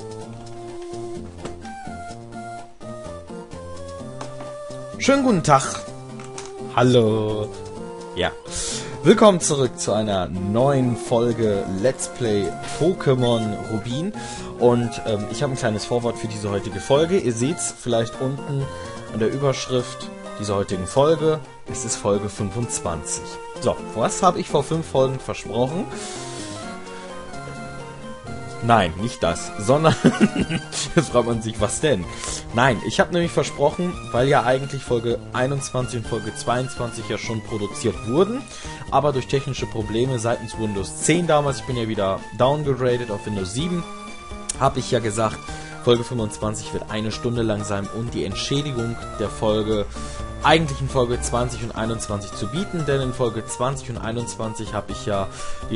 Schönen guten Tag. Hallo. Ja. Willkommen zurück zu einer neuen Folge Let's Play Pokémon Rubin. Und ich habe ein kleines Vorwort für diese heutige Folge. Ihr seht es vielleicht unten an der Überschrift dieser heutigen Folge. Es ist Folge 25. So, was habe ich vor 5 Folgen versprochen? Nein, nicht das, sondern jetzt fragt man sich, was denn? Nein, ich habe nämlich versprochen, weil ja eigentlich Folge 21 und Folge 22 ja schon produziert wurden, aber durch technische Probleme seitens Windows 10 damals, ich bin ja wieder downgegradet auf Windows 7, habe ich ja gesagt, Folge 25 wird 1 Stunde lang sein, um die Entschädigung der Folge eigentlich in Folge 20 und 21 zu bieten, denn in Folge 20 und 21 habe ich ja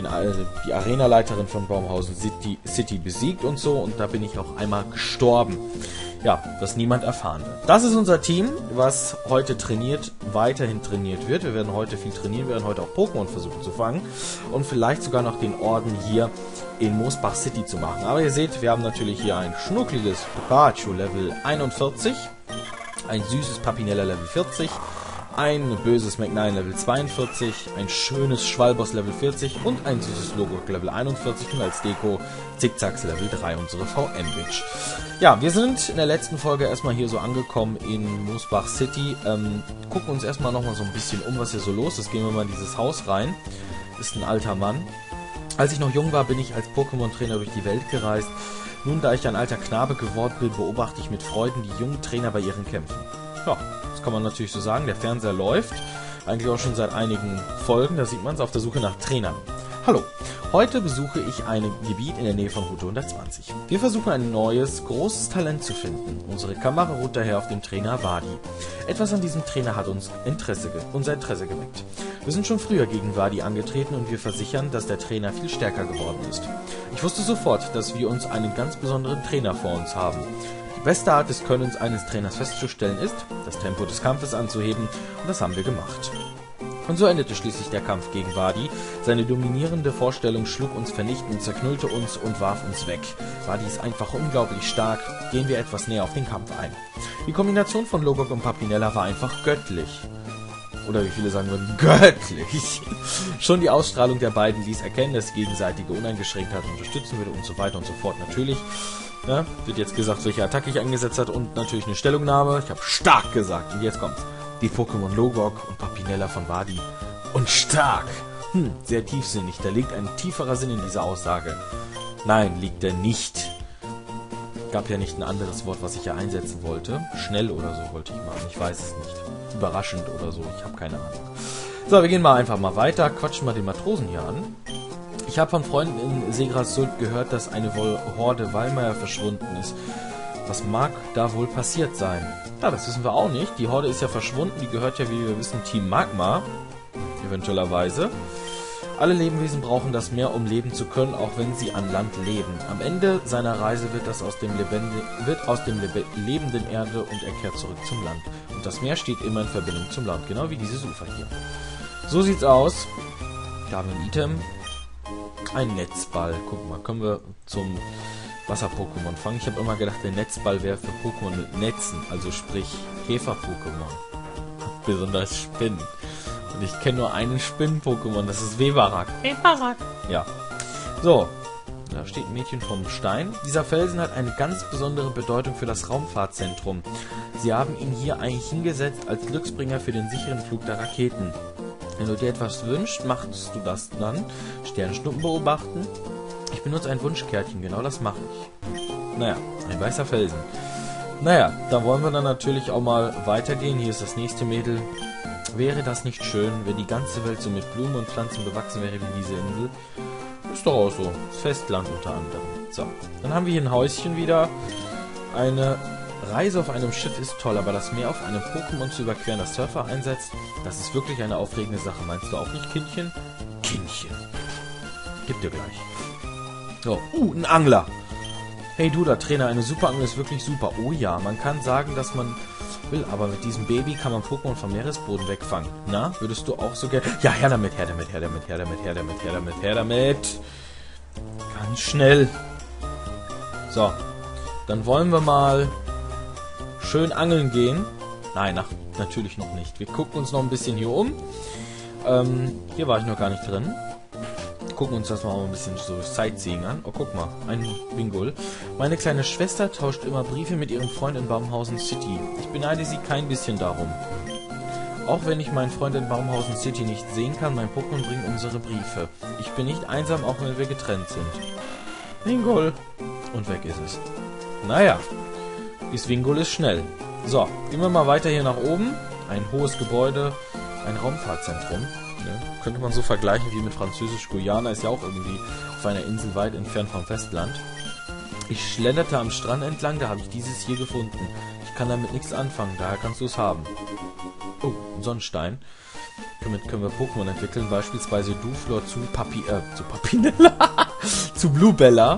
die Arenaleiterin von Baumhausen City besiegt und so, und da bin ich auch einmal gestorben. Ja, dass niemand erfahren wird. Das ist unser Team, was heute weiterhin trainiert wird. Wir werden heute viel trainieren, wir werden heute auch Pokémon versuchen zu fangen und vielleicht sogar noch den Orden hier in Moosbach City zu machen. Aber ihr seht, wir haben natürlich hier ein schnuckliges Pikachu Level 41, ein süßes Papinella Level 40, ein böses McNine Level 42, ein schönes Schwalboss Level 40 und ein süßes Logok Level 41 und als Deko Zickzacks Level 3, unsere VM-Bitch. Ja, wir sind in der letzten Folge erstmal hier so angekommen in Moosbach City. Gucken uns erstmal nochmal so ein bisschen um, was hier so los ist. Gehen wir mal in dieses Haus rein. Ist ein alter Mann. Als ich noch jung war, bin ich als Pokémon-Trainer durch die Welt gereist. Nun, da ich ein alter Knabe geworden bin, beobachte ich mit Freuden die jungen Trainer bei ihren Kämpfen. Ja, das kann man natürlich so sagen. Der Fernseher läuft. Eigentlich auch schon seit einigen Folgen. Da sieht man es auf der Suche nach Trainern. Hallo, heute besuche ich ein Gebiet in der Nähe von Route 120. Wir versuchen ein neues, großes Talent zu finden. Unsere Kamera ruht daher auf dem Trainer Wadi. Etwas an diesem Trainer hat unser Interesse geweckt. Wir sind schon früher gegen Wadi angetreten und wir versichern, dass der Trainer viel stärker geworden ist. Ich wusste sofort, dass wir uns einen ganz besonderen Trainer vor uns haben. Die beste Art des Könnens eines Trainers festzustellen ist, das Tempo des Kampfes anzuheben, und das haben wir gemacht. Und so endete schließlich der Kampf gegen Wadi. Seine dominierende Vorstellung schlug uns vernichtend, zerknüllte uns und warf uns weg. Wadi ist einfach unglaublich stark. Gehen wir etwas näher auf den Kampf ein. Die Kombination von Logok und Papinella war einfach göttlich. Oder wie viele sagen würden, göttlich. Schon die Ausstrahlung der beiden ließ erkennen, dass gegenseitige Uneingeschränktheit unterstützen würde und so weiter und so fort. Natürlich wird jetzt gesagt, welche Attacke ich eingesetzt hat und natürlich eine Stellungnahme. Ich habe stark gesagt. Und jetzt kommt's. Die Pokémon Logok und Papinella von Wadi. Und stark. Sehr tiefsinnig. Da liegt ein tieferer Sinn in dieser Aussage. Nein, liegt er nicht. Gab ja nicht ein anderes Wort, was ich ja einsetzen wollte. Schnell oder so wollte ich machen. Ich weiß es nicht. Überraschend oder so. Ich habe keine Ahnung. So, wir gehen mal einfach mal weiter. Quatschen mal den Matrosen hier an. Ich habe von Freunden in Segrasult gehört, dass eine Horde Walmeier verschwunden ist. Was mag da wohl passiert sein? Ja, das wissen wir auch nicht. Die Horde ist ja verschwunden. Die gehört ja, wie wir wissen, Team Magma. Eventuellerweise. Alle Lebewesen brauchen das Meer, um leben zu können, auch wenn sie an Land leben. Am Ende seiner Reise wird aus dem lebenden Erde und er kehrt zurück zum Land. Und das Meer steht immer in Verbindung zum Land, genau wie dieses Ufer hier. So sieht's aus. Da haben wir ein Item. Ein Netzball. Guck mal, können wir zum Wasser-Pokémon fangen. Ich habe immer gedacht, der Netzball wäre für Pokémon mit Netzen, also sprich Käfer-Pokémon. Besonders Spinnen. Und ich kenne nur einen Spinnen-Pokémon, das ist Webarak. Webarak! Ja. So, da steht ein Mädchen vom Stein. Dieser Felsen hat eine ganz besondere Bedeutung für das Raumfahrtzentrum. Sie haben ihn hier eigentlich hingesetzt als Glücksbringer für den sicheren Flug der Raketen. Wenn du dir etwas wünschst, machst du das dann. Sternschnuppen beobachten. Ich benutze ein Wunschkärtchen, genau das mache ich. Naja, ein weißer Felsen. Naja, da wollen wir dann natürlich auch mal weitergehen. Hier ist das nächste Mädel. Wäre das nicht schön, wenn die ganze Welt so mit Blumen und Pflanzen bewachsen wäre wie diese Insel? Ist doch auch so. Das Festland unter anderem. So, dann haben wir hier ein Häuschen wieder. Eine Reise auf einem Schiff ist toll, aber das Meer auf einem Pokémon zu überqueren, das Surfer einsetzt, das ist wirklich eine aufregende Sache. Meinst du auch nicht, Kindchen? Kindchen. Gib dir gleich. So, ein Angler. Hey du, der Trainer, eine Superangel ist wirklich super. Oh ja, man kann sagen, dass man will, aber mit diesem Baby kann man Pokémon vom Meeresboden wegfangen. Na, würdest du auch so gerne... Ja, her damit, her damit, her damit, her damit, her damit, her damit, her damit. Ganz schnell. So, dann wollen wir mal schön angeln gehen. Nein, natürlich noch nicht. Wir gucken uns noch ein bisschen hier um. Hier war ich noch gar nicht drin. Gucken uns das mal ein bisschen so Sightseeing an. Oh, guck mal, ein Bingul. Meine kleine Schwester tauscht immer Briefe mit ihrem Freund in Baumhausen City. Ich beneide sie kein bisschen darum. Auch wenn ich meinen Freund in Baumhausen City nicht sehen kann, mein Pokémon bringt unsere Briefe. Ich bin nicht einsam, auch wenn wir getrennt sind. Bingul. Und weg ist es. Naja, dieses Bingul ist schnell. So, gehen wir mal weiter hier nach oben. Ein hohes Gebäude, ein Raumfahrtzentrum. Ne? Könnte man so vergleichen wie mit Französisch-Guyana, ist ja auch irgendwie auf einer Insel weit entfernt vom Festland. Ich schlenderte am Strand entlang, da habe ich dieses hier gefunden. Ich kann damit nichts anfangen, daher kannst du es haben. Oh, ein Sonnenstein. Damit können wir Pokémon entwickeln, beispielsweise Duflor zu Papinella, zu Bluebella.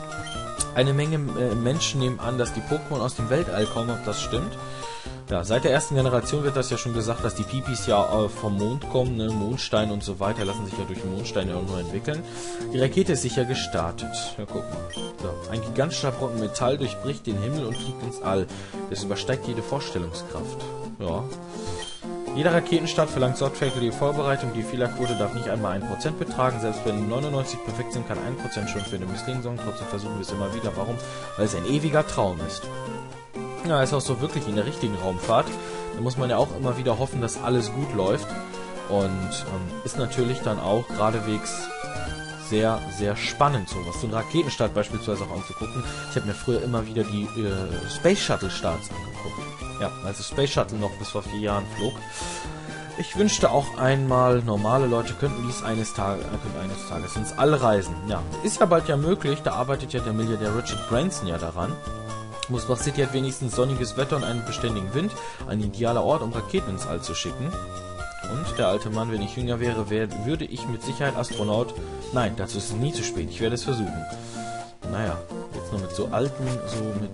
Eine Menge Menschen nehmen an, dass die Pokémon aus dem Weltall kommen, ob das stimmt. Ja, seit der ersten Generation wird das ja schon gesagt, dass die Pipis ja vom Mond kommen, ne? Mondstein und so weiter, lassen sich ja durch den Mondstein ja auch nur entwickeln. Die Rakete ist sicher gestartet. Ja, guck mal. So, ein gigantischer Brocken Metall durchbricht den Himmel und fliegt ins All. Das übersteigt jede Vorstellungskraft. Ja. Jeder Raketenstart verlangt sorgfältige Vorbereitung. Die Fehlerquote darf nicht einmal 1% betragen. Selbst wenn 99 perfekt sind, kann 1% schon für eine Misslinge sorgen. Trotzdem versuchen wir es immer wieder. Warum? Weil es ein ewiger Traum ist. Ja, ist auch so wirklich in der richtigen Raumfahrt. Da muss man ja auch immer wieder hoffen, dass alles gut läuft. Und ist natürlich dann auch geradewegs sehr, sehr spannend, sowas. So einen Raketenstart beispielsweise auch anzugucken. Ich habe mir früher immer wieder die Space Shuttle Starts angeguckt. Ja, also Space Shuttle noch bis vor 4 Jahren flog. Ich wünschte auch einmal, normale Leute könnten eines Tages ins All reisen. Ja, ist ja bald ja möglich. Da arbeitet ja der Milliardär Richard Branson ja daran. Mosbach City hat wenigstens sonniges Wetter und einen beständigen Wind. Ein idealer Ort, um Raketen ins All zu schicken. Und der alte Mann, wenn ich jünger wäre, würde ich mit Sicherheit Astronaut... Nein, dazu ist es nie zu spät. Ich werde es versuchen. Naja, jetzt noch mit so alten, mit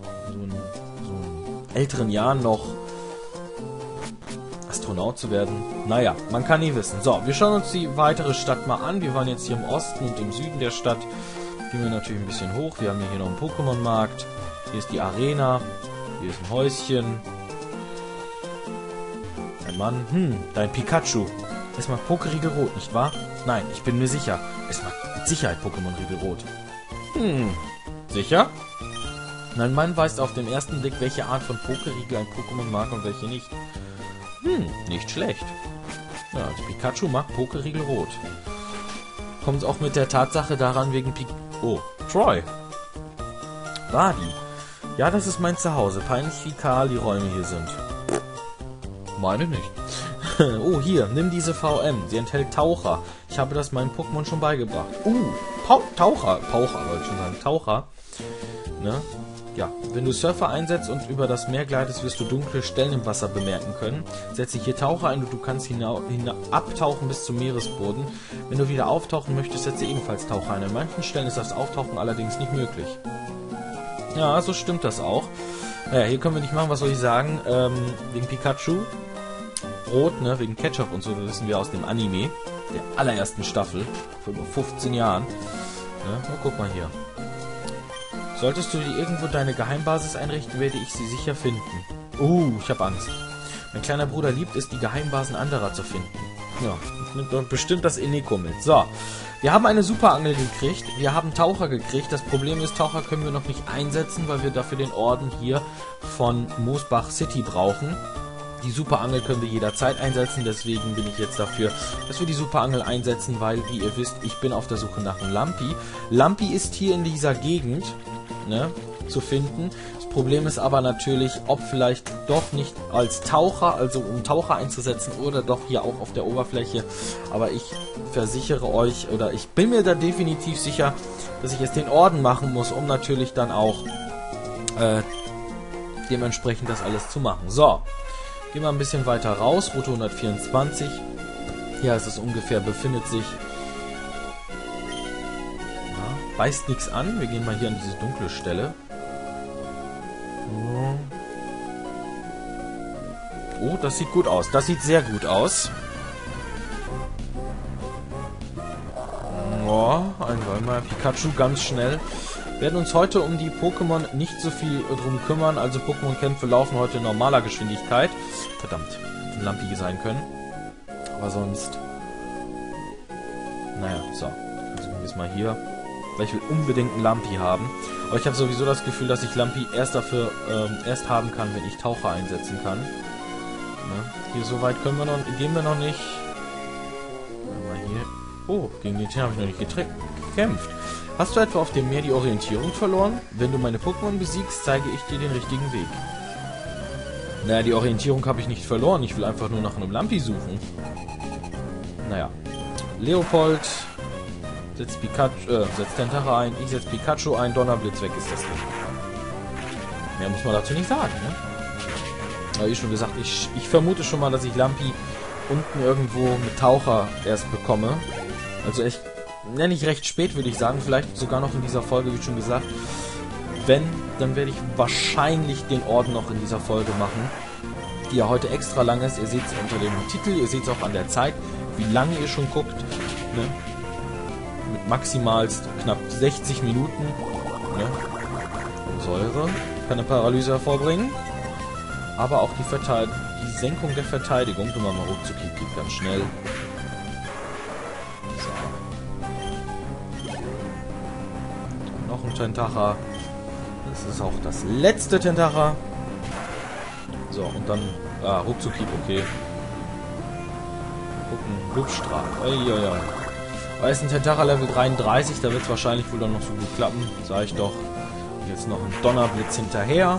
so älteren Jahren noch Astronaut zu werden. Naja, man kann nie wissen. So, wir schauen uns die weitere Stadt mal an. Wir waren jetzt hier im Osten und im Süden der Stadt. Gehen wir natürlich ein bisschen hoch. Wir haben hier noch einen Pokémon-Markt. Hier ist die Arena. Hier ist ein Häuschen. Ein Mann. Dein Pikachu. Es mag Pokériegel rot, nicht wahr? Nein, ich bin mir sicher. Es mag mit Sicherheit Pokémon-Riegel rot. Sicher? Mein Mann weiß auf den ersten Blick, welche Art von Pokériegel ein Pokémon mag und welche nicht. Nicht schlecht. Ja, also Pikachu mag Pokériegel rot. Kommt auch mit der Tatsache daran wegen Oh, Troy. Wadi. Ja, das ist mein Zuhause. Peinlich wie kahl die Räume hier sind. Meine nicht. Oh, hier, nimm diese VM. Sie enthält Taucher. Ich habe das meinem Pokémon schon beigebracht. Taucher. Paucher, wollte ich schon sagen. Taucher. Ne? Ja, wenn du Surfer einsetzt und über das Meer gleitest, wirst du dunkle Stellen im Wasser bemerken können. Setze hier Taucher ein und du kannst abtauchen bis zum Meeresboden. Wenn du wieder auftauchen möchtest, setze ebenfalls Taucher ein. An manchen Stellen ist das Auftauchen allerdings nicht möglich. Ja, so stimmt das auch. Naja, hier können wir nicht machen, was soll ich sagen? Wegen Pikachu. Rot, ne, wegen Ketchup und so, das wissen wir aus dem Anime. Der allerersten Staffel. Vor über 15 Jahren. Ne? Oh, guck mal hier. Solltest du dir irgendwo deine Geheimbasis einrichten, werde ich sie sicher finden. Ich habe Angst. Mein kleiner Bruder liebt es, die Geheimbasen anderer zu finden. Ja, nimmt doch bestimmt das Eneko mit. So, wir haben eine Superangel gekriegt. Wir haben Taucher gekriegt. Das Problem ist, Taucher können wir noch nicht einsetzen, weil wir dafür den Orden hier von Mosbach City brauchen. Die Superangel können wir jederzeit einsetzen, deswegen bin ich jetzt dafür, dass wir die Superangel einsetzen, weil, wie ihr wisst, ich bin auf der Suche nach einem Lampi. Lampi ist hier in dieser Gegend, ne, zu finden. Das Problem ist aber natürlich, ob vielleicht doch nicht als Taucher, also um Taucher einzusetzen oder doch hier auch auf der Oberfläche. Aber ich versichere euch, oder ich bin mir da definitiv sicher, dass ich jetzt den Orden machen muss, um natürlich dann auch dementsprechend das alles zu machen. So. Gehen wir ein bisschen weiter raus, Route 124. Hier ist es ungefähr, befindet sich... Ja, beißt nichts an. Wir gehen mal hier an diese dunkle Stelle. Oh, das sieht gut aus. Das sieht sehr gut aus. Oh, einmal Pikachu ganz schnell werden uns heute um die Pokémon nicht so viel drum kümmern. Also Pokémon-Kämpfe laufen heute in normaler Geschwindigkeit. Verdammt, hätte ein Lampi sein können. Aber sonst... Naja, so. Versuchen wir es mal hier. Weil ich will unbedingt einen Lampi haben. Aber ich habe sowieso das Gefühl, dass ich Lampi erst haben kann, wenn ich Taucher einsetzen kann. Ne? Hier so weit gehen wir noch nicht. Mal hier. Oh, gegen den Tier habe ich noch nicht gekämpft. Hast du etwa auf dem Meer die Orientierung verloren? Wenn du meine Pokémon besiegst, zeige ich dir den richtigen Weg. Naja, die Orientierung habe ich nicht verloren. Ich will einfach nur nach einem Lampi suchen. Naja. Leopold setzt Tentacha ein. Ich setze Pikachu ein. Donnerblitz, weg ist das Ding. Mehr muss man dazu nicht sagen, ne? Aber wie schon gesagt, ich vermute schon mal, dass ich Lampi unten irgendwo mit Taucher erst bekomme. Also echt, nenne ich recht spät, würde ich sagen. Vielleicht sogar noch in dieser Folge, wie schon gesagt. Wenn, dann werde ich wahrscheinlich den Orden noch in dieser Folge machen, die ja heute extra lang ist. Ihr seht es unter dem Titel, ihr seht es auch an der Zeit, wie lange ihr schon guckt. Ne? Mit maximalst knapp 60 Minuten. Ne? Säure kann eine Paralyse hervorbringen. Aber auch die Senkung der Verteidigung, tun wir mal ruckzuck, geht ganz schnell. So. Noch ein Tentacha. Das ist auch das letzte Tentacha. So, und dann... ruckzuck, okay. Gucken, Blubstrahl. Uiuiui. Aber ist ein Tentacha Level 33, da wird es wahrscheinlich wohl dann noch so gut klappen. Sag ich doch. Jetzt noch ein Donnerblitz hinterher.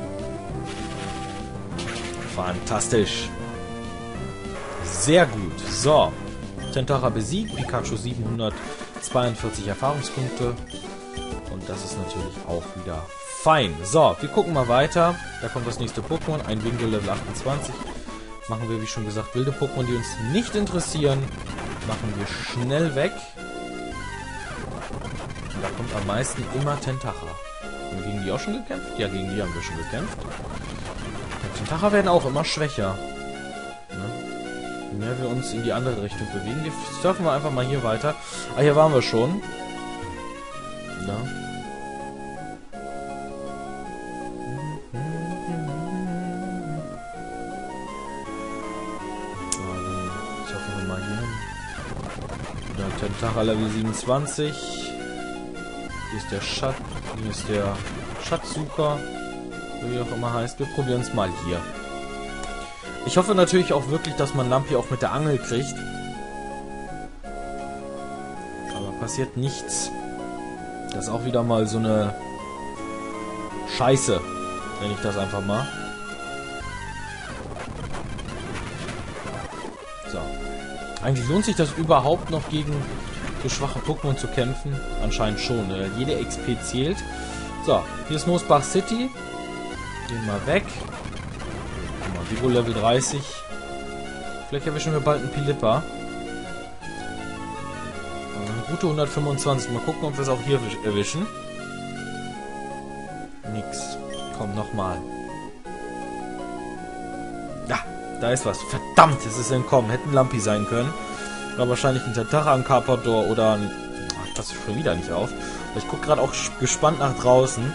Fantastisch. Sehr gut. So. Tentacha besiegt. Pikachu 742 Erfahrungspunkte. Und das ist natürlich auch wieder fein. So, wir gucken mal weiter. Da kommt das nächste Pokémon. Ein Wingull Level 28. Machen wir, wie schon gesagt, wilde Pokémon, die uns nicht interessieren. Machen wir schnell weg. Und da kommt am meisten immer Tentacha. Haben wir gegen die auch schon gekämpft? Ja, gegen die haben wir schon gekämpft. Tentacha werden auch immer schwächer. Ne? Je mehr wir uns in die andere Richtung bewegen. Wir surfen wir einfach mal hier weiter. Ah, hier waren wir schon. Ja. Surfen wir mal hier. Ja, Tentacha Level 27. Hier ist der hier ist der Schatzsucher. Wie auch immer heißt. Wir probieren es mal hier. Ich hoffe natürlich auch wirklich, dass man Lampi auch mit der Angel kriegt. Aber passiert nichts. Das ist auch wieder mal so eine Scheiße. Nenne ich das einfach mal. So. Eigentlich lohnt sich das überhaupt noch gegen so schwache Pokémon zu kämpfen? Anscheinend schon. Jede XP zählt. So. Hier ist Moosbach City. Gehen mal weg. Guck mal, Vivo Level 30. Vielleicht erwischen wir bald einen Pilippa. Eine gute 125. Mal gucken, ob wir es auch hier erwischen. Nix. Komm, nochmal. Ja, da ist was. Verdammt, es ist entkommen. Hätten Lampi sein können. War wahrscheinlich ein Tentacha, ein Carpador oder ein... Ach, das ist schon wieder nicht auf. Ich gucke gerade auch gespannt nach draußen.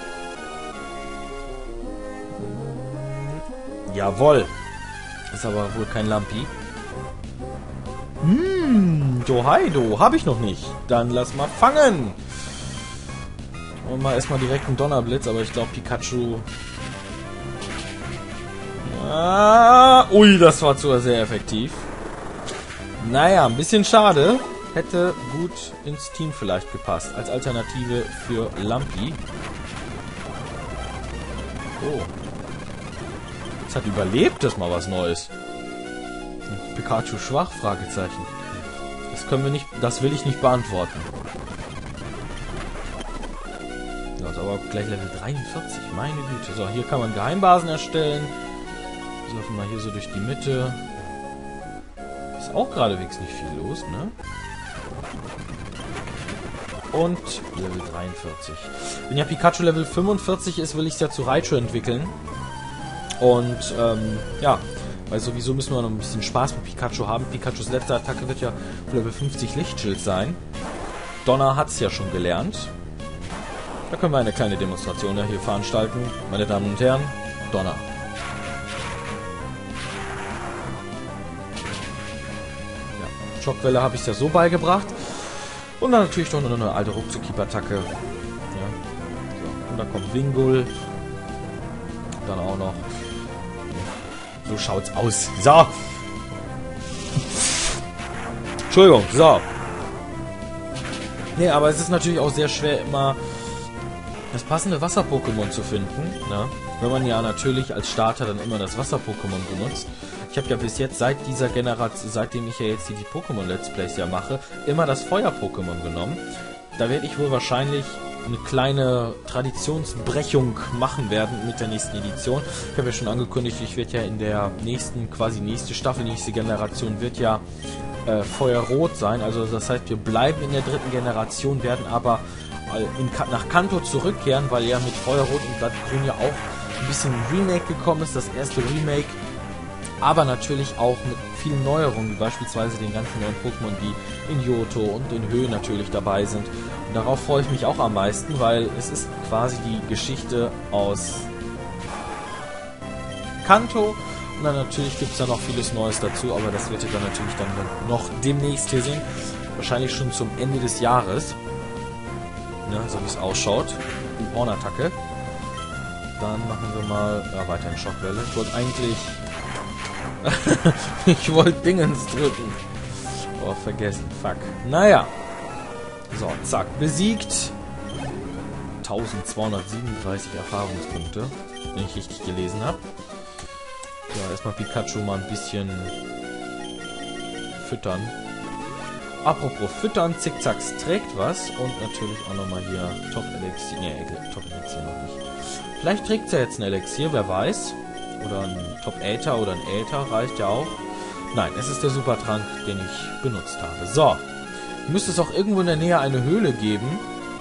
Jawohl. Ist aber wohl kein Lampi. Dohaido. Habe ich noch nicht. Dann lass mal fangen. Und mal erstmal direkt einen Donnerblitz, aber ich glaube Pikachu... ui, das war zu sehr effektiv. Naja, ein bisschen schade. Hätte gut ins Team vielleicht gepasst. Als Alternative für Lampi. Oh. Es hat überlebt, das ist mal was Neues. Pikachu schwach? Fragezeichen. Das können wir nicht, das will ich nicht beantworten. Das ist aber gleich Level 43, meine Güte. So, hier kann man Geheimbasen erstellen. Surfen wir hier so durch die Mitte. Ist auch geradewegs nicht viel los, ne? Und Level 43. Wenn ja Pikachu Level 45 ist, will ich es ja zu Raichu entwickeln. Und, ja, weil sowieso müssen wir noch ein bisschen Spaß mit Pikachu haben. Pikachus letzte Attacke wird ja Level 50 Lichtschild sein. Donner hat es ja schon gelernt. Da können wir eine kleine Demonstration ja hier veranstalten. Meine Damen und Herren, Donner. Ja, Schockwelle habe ich ja so beigebracht. Und dann natürlich noch eine alte Ruckzuck-Attacke. Ja. So, und dann kommt Wingul. Dann auch noch. So schaut's aus. So. Entschuldigung, so. Nee, aber es ist natürlich auch sehr schwer, immer das passende Wasser-Pokémon zu finden. Ne? Wenn man ja natürlich als Starter dann immer das Wasser-Pokémon benutzt. Ich habe ja bis jetzt seit dieser Generation, seitdem ich ja jetzt die Pokémon-Let's Plays ja mache, immer das Feuer-Pokémon genommen. Da werde ich wohl wahrscheinlich eine kleine Traditionsbrechung machen werden mit der nächsten Edition. Ich habe ja schon angekündigt, ich werde ja in der nächsten, quasi nächste Staffel, nächste Generation wird ja Feuerrot sein. Also das heißt, wir bleiben in der dritten Generation, werden aber nach Kanto zurückkehren, weil ja mit Feuerrot und Blattgrün ja auch ein bisschen Remake gekommen ist, das erste Remake. Aber natürlich auch mit vielen Neuerungen, wie beispielsweise den ganzen neuen Pokémon, die in Johto und in Höhe natürlich dabei sind. Und darauf freue ich mich auch am meisten, weil es ist quasi die Geschichte aus Kanto. Und dann natürlich gibt es da noch vieles Neues dazu, aber das wird ihr dann natürlich dann noch demnächst hier sehen. Wahrscheinlich schon zum Ende des Jahres. Ja, so wie es ausschaut. Die Hornattacke. Dann machen wir mal weiter in Schockwelle. Ich wollte eigentlich... ich wollte Dingens drücken. Oh, vergessen. Fuck. Naja. So, zack. Besiegt. 1237 Erfahrungspunkte. Wenn ich richtig gelesen habe. So, erstmal Pikachu mal ein bisschen füttern. Apropos füttern, Zickzacks trägt was. Und natürlich auch nochmal hier Top-Elixier. Ne, Top-Elixier noch nicht. Vielleicht trägt es ja jetzt ein Elixier, wer weiß. Oder ein Top-Äther oder ein Äther reicht ja auch. Nein, es ist der Supertrank, den ich benutzt habe. So. Müsste es auch irgendwo in der Nähe eine Höhle geben.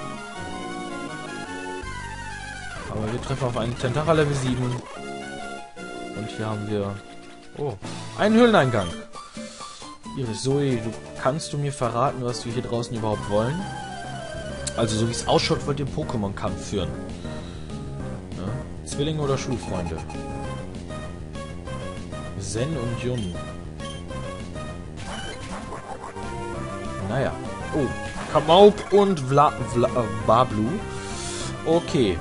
Aber wir treffen auf einen Tentacher Level 7. Und hier haben wir... Oh, einen Höhleneingang. Iris Zoe, kannst du mir verraten, was wir hier draußen überhaupt wollen? Also, so wie es ausschaut, wollt ihr Pokémon-Kampf führen. Ja? Zwillinge oder Schulfreunde? Zen und Jun. Naja. Oh, Kamaup und Bablu. Okay.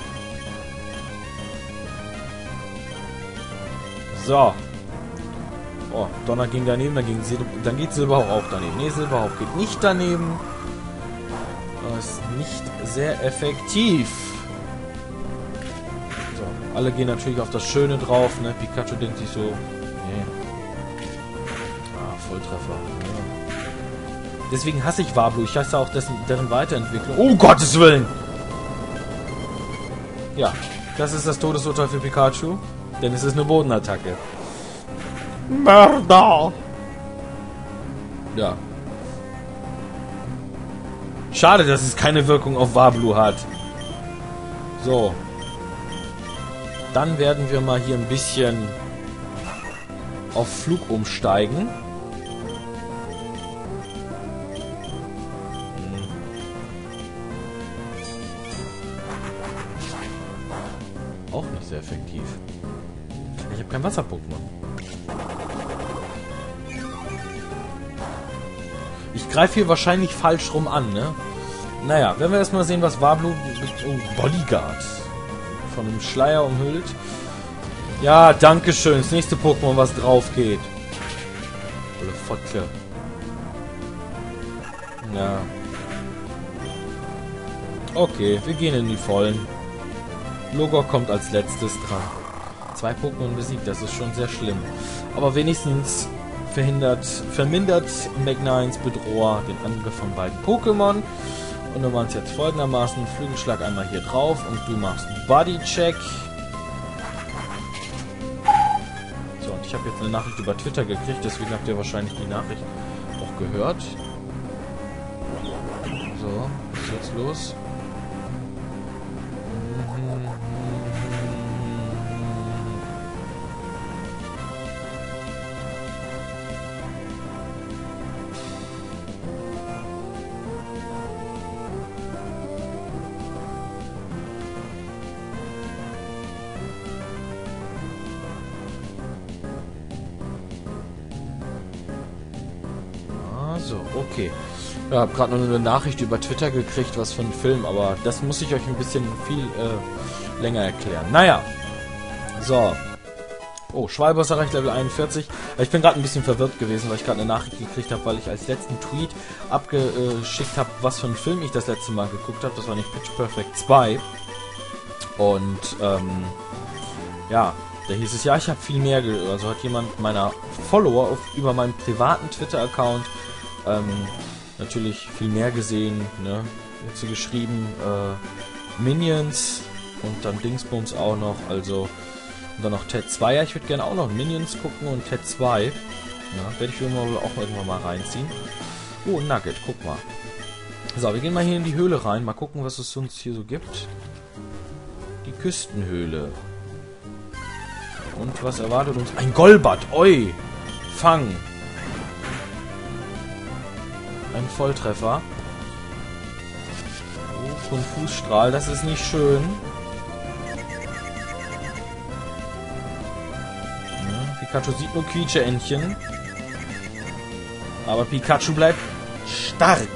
So. Oh, Donner ging daneben, dann geht Silberhauch auch daneben. Ne, Silberhauch geht nicht daneben. Das ist nicht sehr effektiv. So, alle gehen natürlich auf das Schöne drauf, ne? Pikachu denkt sich so, nee. Ah, Volltreffer. Ja. Deswegen hasse ich Wablu. Ich hasse auch deren Weiterentwicklung. Oh, Gottes Willen! Ja, das ist das Todesurteil für Pikachu. Denn es ist eine Bodenattacke. Mörder! Ja. Schade, dass es keine Wirkung auf Wablu hat. So. Dann werden wir mal hier ein bisschen auf Flug umsteigen. Auch nicht sehr effektiv. Ich habe kein Wasser-Pokémon. Ich greife hier wahrscheinlich falsch rum an, ne? Naja, wenn wir erstmal sehen, was Wablu... Oh, Bodyguard. Von einem Schleier umhüllt. Ja, dankeschön. Das nächste Pokémon, was drauf geht. Volle Fotze. Ja. Okay, wir gehen in die Vollen. Logor kommt als letztes dran. 2 Pokémon besiegt, das ist schon sehr schlimm. Aber wenigstens vermindert Magnines Bedroher den Angriff von beiden Pokémon. Und wir machen es jetzt folgendermaßen. Flügelschlag einmal hier drauf und du machst Bodycheck. So, und ich habe jetzt eine Nachricht über Twitter gekriegt, deswegen habt ihr wahrscheinlich die Nachricht auch gehört. So, was ist jetzt los? Okay. Ja, hab gerade noch eine Nachricht über Twitter gekriegt, was für ein Film, aber das muss ich euch ein bisschen viel länger erklären. Naja. So. Oh, Schwalbers erreicht Level 41. Ich bin gerade ein bisschen verwirrt gewesen, weil ich gerade eine Nachricht gekriegt habe, weil ich als letzten Tweet abgeschickt habe, was für einen Film ich das letzte Mal geguckt habe. Das war nicht Pitch Perfect 2. Und, ja, da hieß es, ja, ich habe viel mehr, also hat jemand meiner Follower über meinen privaten Twitter-Account natürlich viel mehr gesehen, ne? Jetzt so geschrieben, Minions und dann Dingsbums auch noch, also und dann noch Ted 2. Ja, ich würde gerne auch noch Minions gucken und Ted 2. Ja, werde ich irgendwann mal reinziehen. Oh, ein Nugget, guck mal. So, wir gehen mal hier in die Höhle rein. Mal gucken, was es uns hier so gibt. Die Küstenhöhle. Und was erwartet uns? Ein Golbat! Oi! Fang! Ein Volltreffer. Oh, Konfusstrahl, das ist nicht schön. Pikachu sieht nur Quietscheentchen. Aber Pikachu bleibt stark.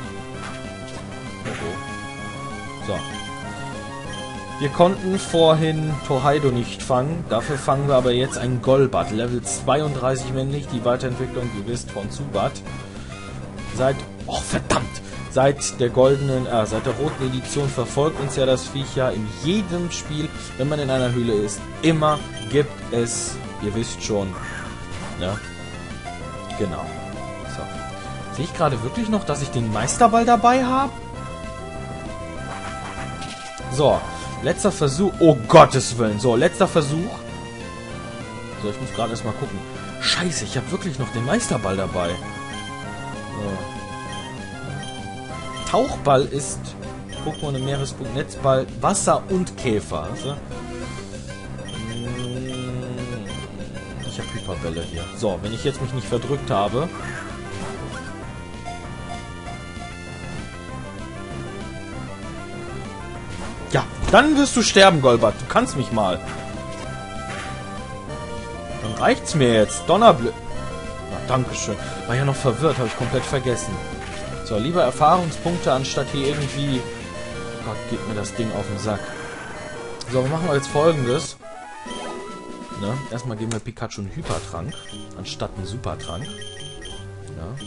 So. Wir konnten vorhin Torheido nicht fangen. Dafür fangen wir aber jetzt einen Golbat. Level 32 männlich. Die Weiterentwicklung, ihr wisst, von Zubat. Oh verdammt! Seit der roten Edition verfolgt uns ja das Viech ja in jedem Spiel, wenn man in einer Höhle ist. Immer gibt es... Ihr wisst schon. Ja. Genau. So. Sehe ich gerade wirklich noch, dass ich den Meisterball dabei habe? So. Letzter Versuch. Oh Gottes Willen. So, letzter Versuch. So, ich muss gerade erstmal gucken. Scheiße, ich habe wirklich noch den Meisterball dabei. So. Tauchball ist Pokémon im Meerespunkt Netzball, Wasser und Käfer. Also, ich habe Hyperbälle hier. So, wenn ich jetzt mich nicht verdrückt habe. Ja, dann wirst du sterben, Golbat. Du kannst mich mal. Dann reicht's mir jetzt. Donnerblitz. Na, dankeschön. War ja noch verwirrt, habe ich komplett vergessen. So, lieber Erfahrungspunkte, anstatt hier irgendwie... Gott, geht mir das Ding auf den Sack. So, wir machen jetzt Folgendes. Ne? Erstmal geben wir Pikachu einen Hypertrank, anstatt einen Supertrank. Ja.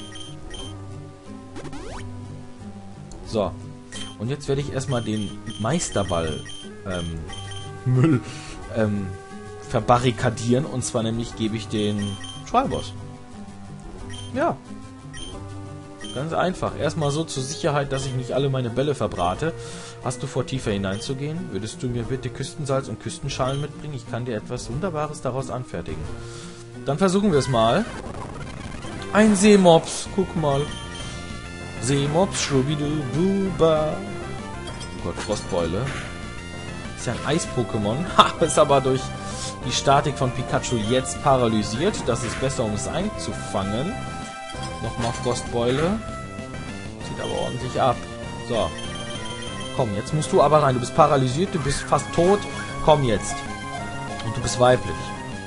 So. Und jetzt werde ich erstmal den Meisterball Müll verbarrikadieren. Und zwar nämlich gebe ich den Schwalboss. Ja. Ganz einfach. Erstmal so zur Sicherheit, dass ich nicht alle meine Bälle verbrate. Hast du vor, tiefer hineinzugehen? Würdest du mir bitte Küstensalz und Küstenschalen mitbringen? Ich kann dir etwas Wunderbares daraus anfertigen. Dann versuchen wir es mal. Ein Seemops. Guck mal. Seemops, Schubidu-Buba. Oh Gott, Frostbeule. Ist ja ein Eis-Pokémon. Ha, ist aber durch die Statik von Pikachu jetzt paralysiert. Das ist besser, um es einzufangen. Nochmal Frostbeule. Sieht aber ordentlich ab. So. Komm, jetzt musst du aber rein. Du bist paralysiert, du bist fast tot. Komm jetzt. Und du bist weiblich.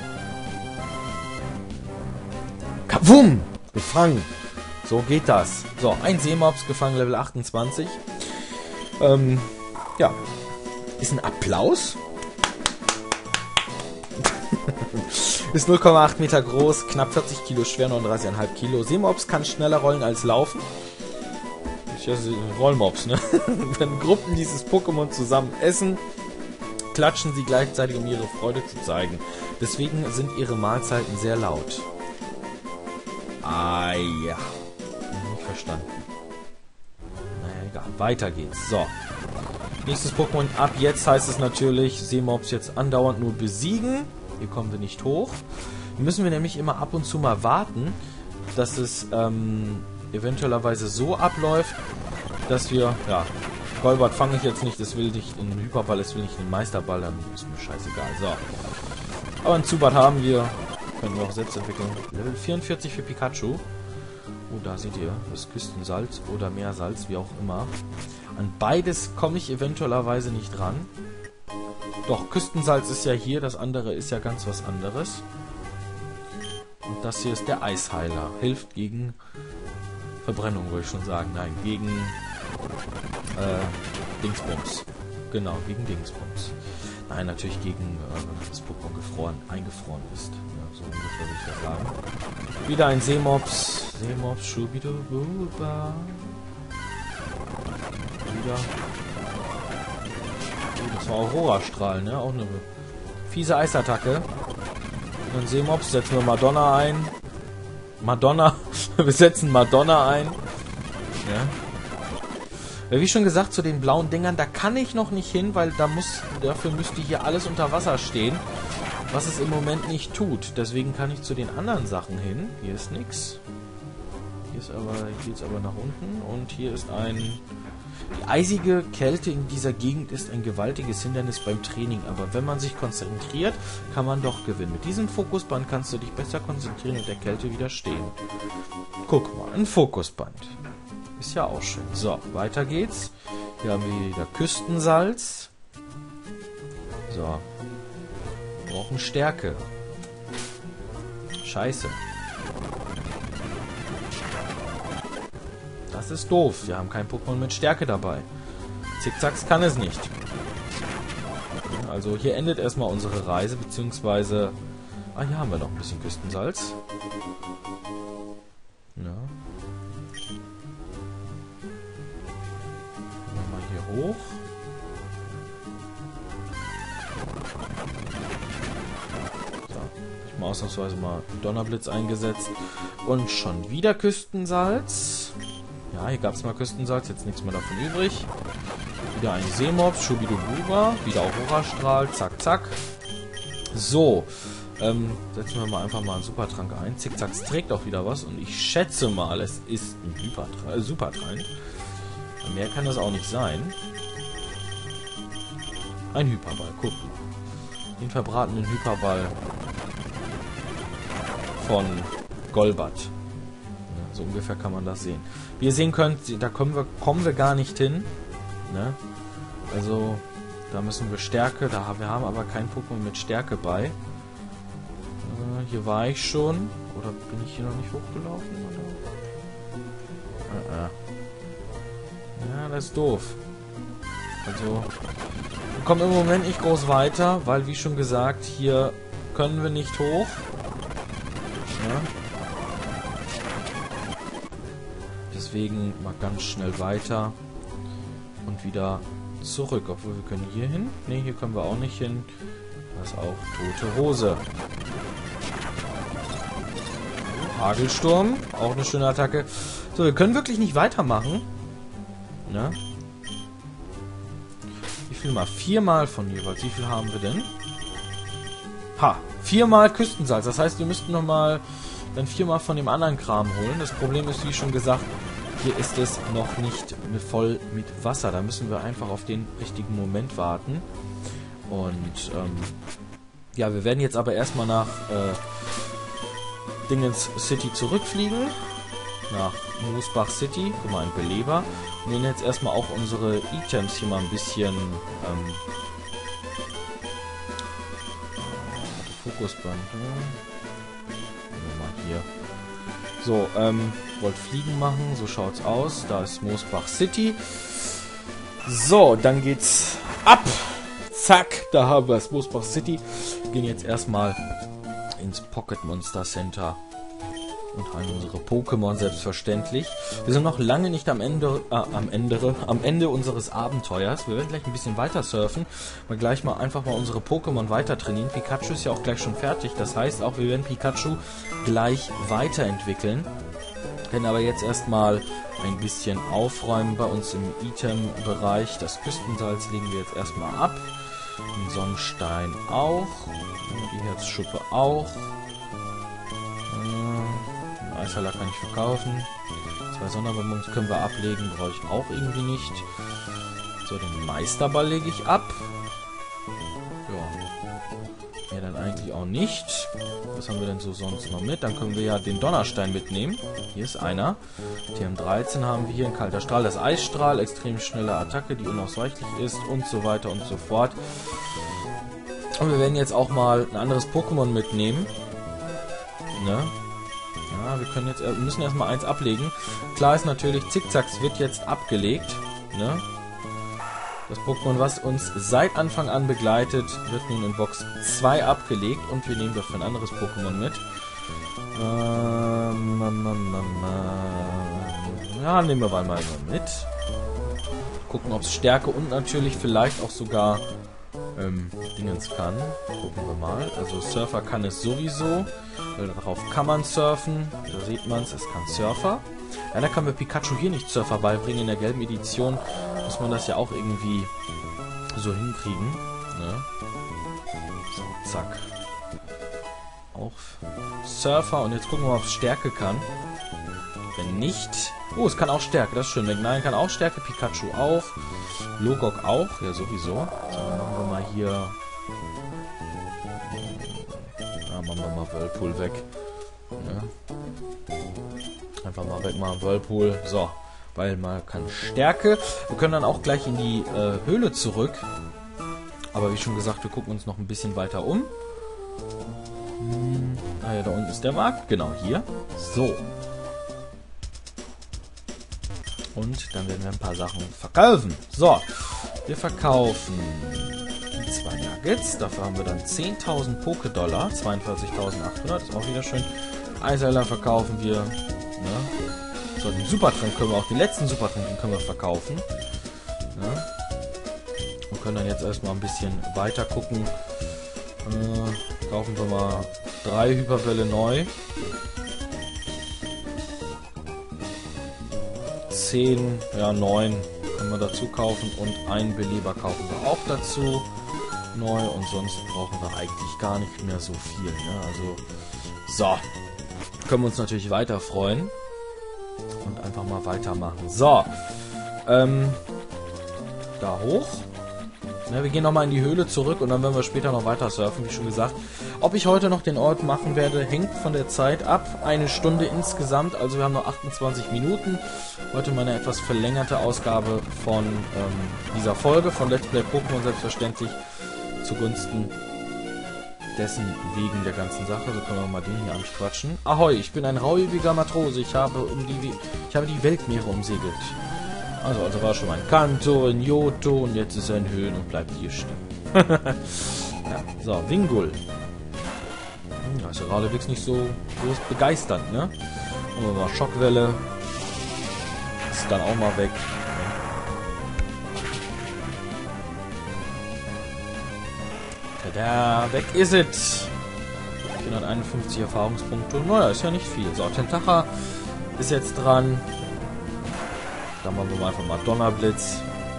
Kabum! Gefangen. So geht das. So, ein Seemops gefangen, Level 28. Ja. Ist ein Applaus. Ist 0,8 Meter groß, knapp 40 Kilo schwer, 39,5 Kilo. Seemops kann schneller rollen als laufen. Ist ja Rollmops, ne? Wenn Gruppen dieses Pokémon zusammen essen, klatschen sie gleichzeitig, um ihre Freude zu zeigen. Deswegen sind ihre Mahlzeiten sehr laut. Ah ja. Nicht verstanden. Naja, egal. Weiter geht's. So. Nächstes Pokémon. Ab jetzt heißt es natürlich, Seemops jetzt andauernd nur besiegen. Hier kommen wir nicht hoch. Müssen wir nämlich immer ab und zu mal warten, dass es eventuellerweise so abläuft, dass wir, ja, Golbat fange ich jetzt nicht, das will nicht in den Hyperball, das will nicht in den Meisterball, dann ist mir scheißegal. So. Aber ein Zubat haben wir, können wir auch selbst entwickeln. Level 44 für Pikachu. Oh, da seht ihr, das Küstensalz oder Meersalz, wie auch immer. An beides komme ich eventuellerweise nicht ran. Doch, Küstensalz ist ja hier, das andere ist ja ganz was anderes. Und das hier ist der Eisheiler. Hilft gegen Verbrennung wollte ich schon sagen. Nein, gegen Dingsbums. Genau, gegen Dingsbums. Nein, natürlich gegen das Pokémon eingefroren ist. Ja, so ungefähr würde ich das sagen. Wieder ein Seemops. Seemops, Schubidububa. Wieder. Das war Aurora-Strahl, ne? Auch eine fiese Eisattacke. Und dann Seemops, setzen wir Madonna ein. Madonna. Wir setzen Madonna ein. Ja. Wie schon gesagt, zu den blauen Dingern, da kann ich noch nicht hin, weil dafür müsste hier alles unter Wasser stehen, was es im Moment nicht tut. Deswegen kann ich zu den anderen Sachen hin. Hier ist nichts. Hier geht's aber nach unten und hier ist die eisige Kälte in dieser Gegend ist ein gewaltiges Hindernis beim Training, aber wenn man sich konzentriert, kann man doch gewinnen. Mit diesem Fokusband kannst du dich besser konzentrieren und der Kälte widerstehen. Guck mal, ein Fokusband. Ist ja auch schön. So, weiter geht's. Hier haben wir wieder Küstensalz. So. Wir brauchen Stärke. Scheiße. Das ist doof. Wir haben kein Pokémon mit Stärke dabei. Zickzacks kann es nicht. Also hier endet erstmal unsere Reise, beziehungsweise... Ah, hier haben wir noch ein bisschen Küstensalz. Ja. Hier hoch. So, ich mal ausnahmsweise mal Donnerblitz eingesetzt. Und schon wieder Küstensalz. Ja, hier gab es mal Küstensalz, jetzt nichts mehr davon übrig. Wieder ein Seemops, Schubidububa, wieder Aurora-Strahl, zack, zack. So, setzen wir mal einfach mal einen Supertrank ein. Zickzacks trägt auch wieder was und ich schätze mal, es ist ein Supertrank. Mehr kann das auch nicht sein. Ein Hyperball, guck mal. Den verbratenen Hyperball von Golbat. Ja, so ungefähr kann man das sehen. Wie ihr sehen könnt, da kommen wir gar nicht hin. Ne? Also, da müssen wir Stärke. Wir haben aber kein Pokémon mit Stärke bei. Hier war ich schon. Oder bin ich hier noch nicht hochgelaufen? Oder? Ja, das ist doof. Also, wir kommen im Moment nicht groß weiter, weil, wie schon gesagt, hier können wir nicht hoch. Ja. Deswegen mal ganz schnell weiter und wieder zurück. Obwohl, wir können hier hin. Ne, hier können wir auch nicht hin. Das ist auch tote Hose. Hagelsturm, auch eine schöne Attacke. So, wir können wirklich nicht weitermachen. Ne? Wie viel mal? 4 Mal von jeweils. Wie viel haben wir denn? Ha, 4 Mal Küstensalz. Das heißt, wir müssten nochmal dann 4 Mal von dem anderen Kram holen. Das Problem ist, wie schon gesagt, hier ist es noch nicht voll mit Wasser. Da müssen wir einfach auf den richtigen Moment warten. Und ja, wir werden jetzt aber erstmal nach Dingens City zurückfliegen. Nach Moosbach City. Guck mal, ein Beleber. Und nehmen jetzt erstmal auch unsere Items hier mal ein bisschen Fokusband. Mal hier. So, wollt Fliegen machen, so schaut's aus. Da ist Moosbach City. So, dann geht's ab. Zack, da haben wir es, Moosbach City. Wir gehen jetzt erstmal ins Pocket Monster Center und heilen unsere Pokémon selbstverständlich. Wir sind noch lange nicht am Ende unseres Abenteuers. Wir werden gleich ein bisschen weiter surfen, weil gleich mal einfach mal unsere Pokémon weiter trainieren. Pikachu ist ja auch gleich schon fertig. Das heißt auch, wir werden Pikachu gleich weiterentwickeln. Werden aber jetzt erstmal ein bisschen aufräumen bei uns im Item-Bereich. Das Küstensalz legen wir jetzt erstmal ab. Den Sonnenstein auch. Die Herzschuppe auch. Den Eishaller kann ich verkaufen. 2 Sonderbonbons können wir ablegen. Brauche ich auch irgendwie nicht. So, den Meisterball lege ich ab. Ja. Mehr dann eigentlich auch nicht. Was haben wir denn so sonst noch mit? Dann können wir ja den Donnerstein mitnehmen. Hier ist einer. TM13 haben wir hier. Ein kalter Strahl. Das Eisstrahl. Extrem schnelle Attacke, die unausweichlich ist. Und so weiter und so fort. Und wir werden jetzt auch mal ein anderes Pokémon mitnehmen. Ne? Ja, wir müssen erstmal eins ablegen. Klar ist natürlich, Zickzacks wird jetzt abgelegt. Ne? Das Pokémon, was uns seit Anfang an begleitet, wird nun in Box 2 abgelegt. Und wir nehmen dafür ein anderes Pokémon mit. Ja, nehmen wir mal mit. Gucken, ob es Stärke und natürlich vielleicht auch sogar Dingens kann. Gucken wir mal. Also Surfer kann es sowieso. Darauf kann man surfen. Da sieht man es, es kann Surfer. Ja, da kann mir Pikachu hier nicht Surfer beibringen. In der gelben Edition muss man das ja auch irgendwie so hinkriegen. Ne? So, zack. Auch Surfer. Und jetzt gucken wir mal, ob es Stärke kann. Wenn nicht... Oh, es kann auch Stärke, das ist schön. Magnein kann auch Stärke, Pikachu auch. Logok auch, ja sowieso. So, dann machen wir mal hier... Ja, machen wir mal Whirlpool weg. Ja. Einfach mal wegmachen, Whirlpool. So, weil man kann Stärke. Wir können dann auch gleich in die Höhle zurück. Aber wie schon gesagt, wir gucken uns noch ein bisschen weiter um. Ah ja, da unten ist der Markt. Genau, hier. So. Und dann werden wir ein paar Sachen verkaufen. So, wir verkaufen 2 Nuggets. Dafür haben wir dann 10.000 Poké-Dollar. 42.800. Ist auch wieder schön. Eiseiler verkaufen wir. Ne? So, den Supertrank können wir auch. Den letzten Supertrank können wir verkaufen. Ne? Wir können dann jetzt erstmal ein bisschen weiter gucken. Kaufen wir mal 3 Hyperbälle neu. 10, ja 9 können wir dazu kaufen und einen Beleber kaufen wir auch dazu neu und sonst brauchen wir eigentlich gar nicht mehr so viel. Ne? Also, so, können wir uns natürlich weiter freuen und einfach mal weitermachen. So, da hoch. Ja, wir gehen nochmal in die Höhle zurück und dann werden wir später noch weiter surfen, wie schon gesagt. Ob ich heute noch den Ort machen werde, hängt von der Zeit ab. 1 Stunde insgesamt, also wir haben noch 28 Minuten. Heute mal eine etwas verlängerte Ausgabe von dieser Folge von Let's Play Pokémon, selbstverständlich zugunsten dessen wegen der ganzen Sache. So können wir mal den hier anquatschen. Ahoi, ich bin ein rauiger Matrose, ich habe die Weltmeere umsegelt. Also war schon mal ein Kanto, ein Johto und jetzt ist er in Höhen und bleibt hier stehen. Ja, so, Wingull. Da ist der Radewix nicht so groß begeisternd, ne? Machen wir mal Schockwelle. Ist dann auch mal weg. Tada, weg ist es. 451 Erfahrungspunkte. Naja, ist ja nicht viel. So, Tentacha ist jetzt dran. Dann machen wir einfach mal Donnerblitz.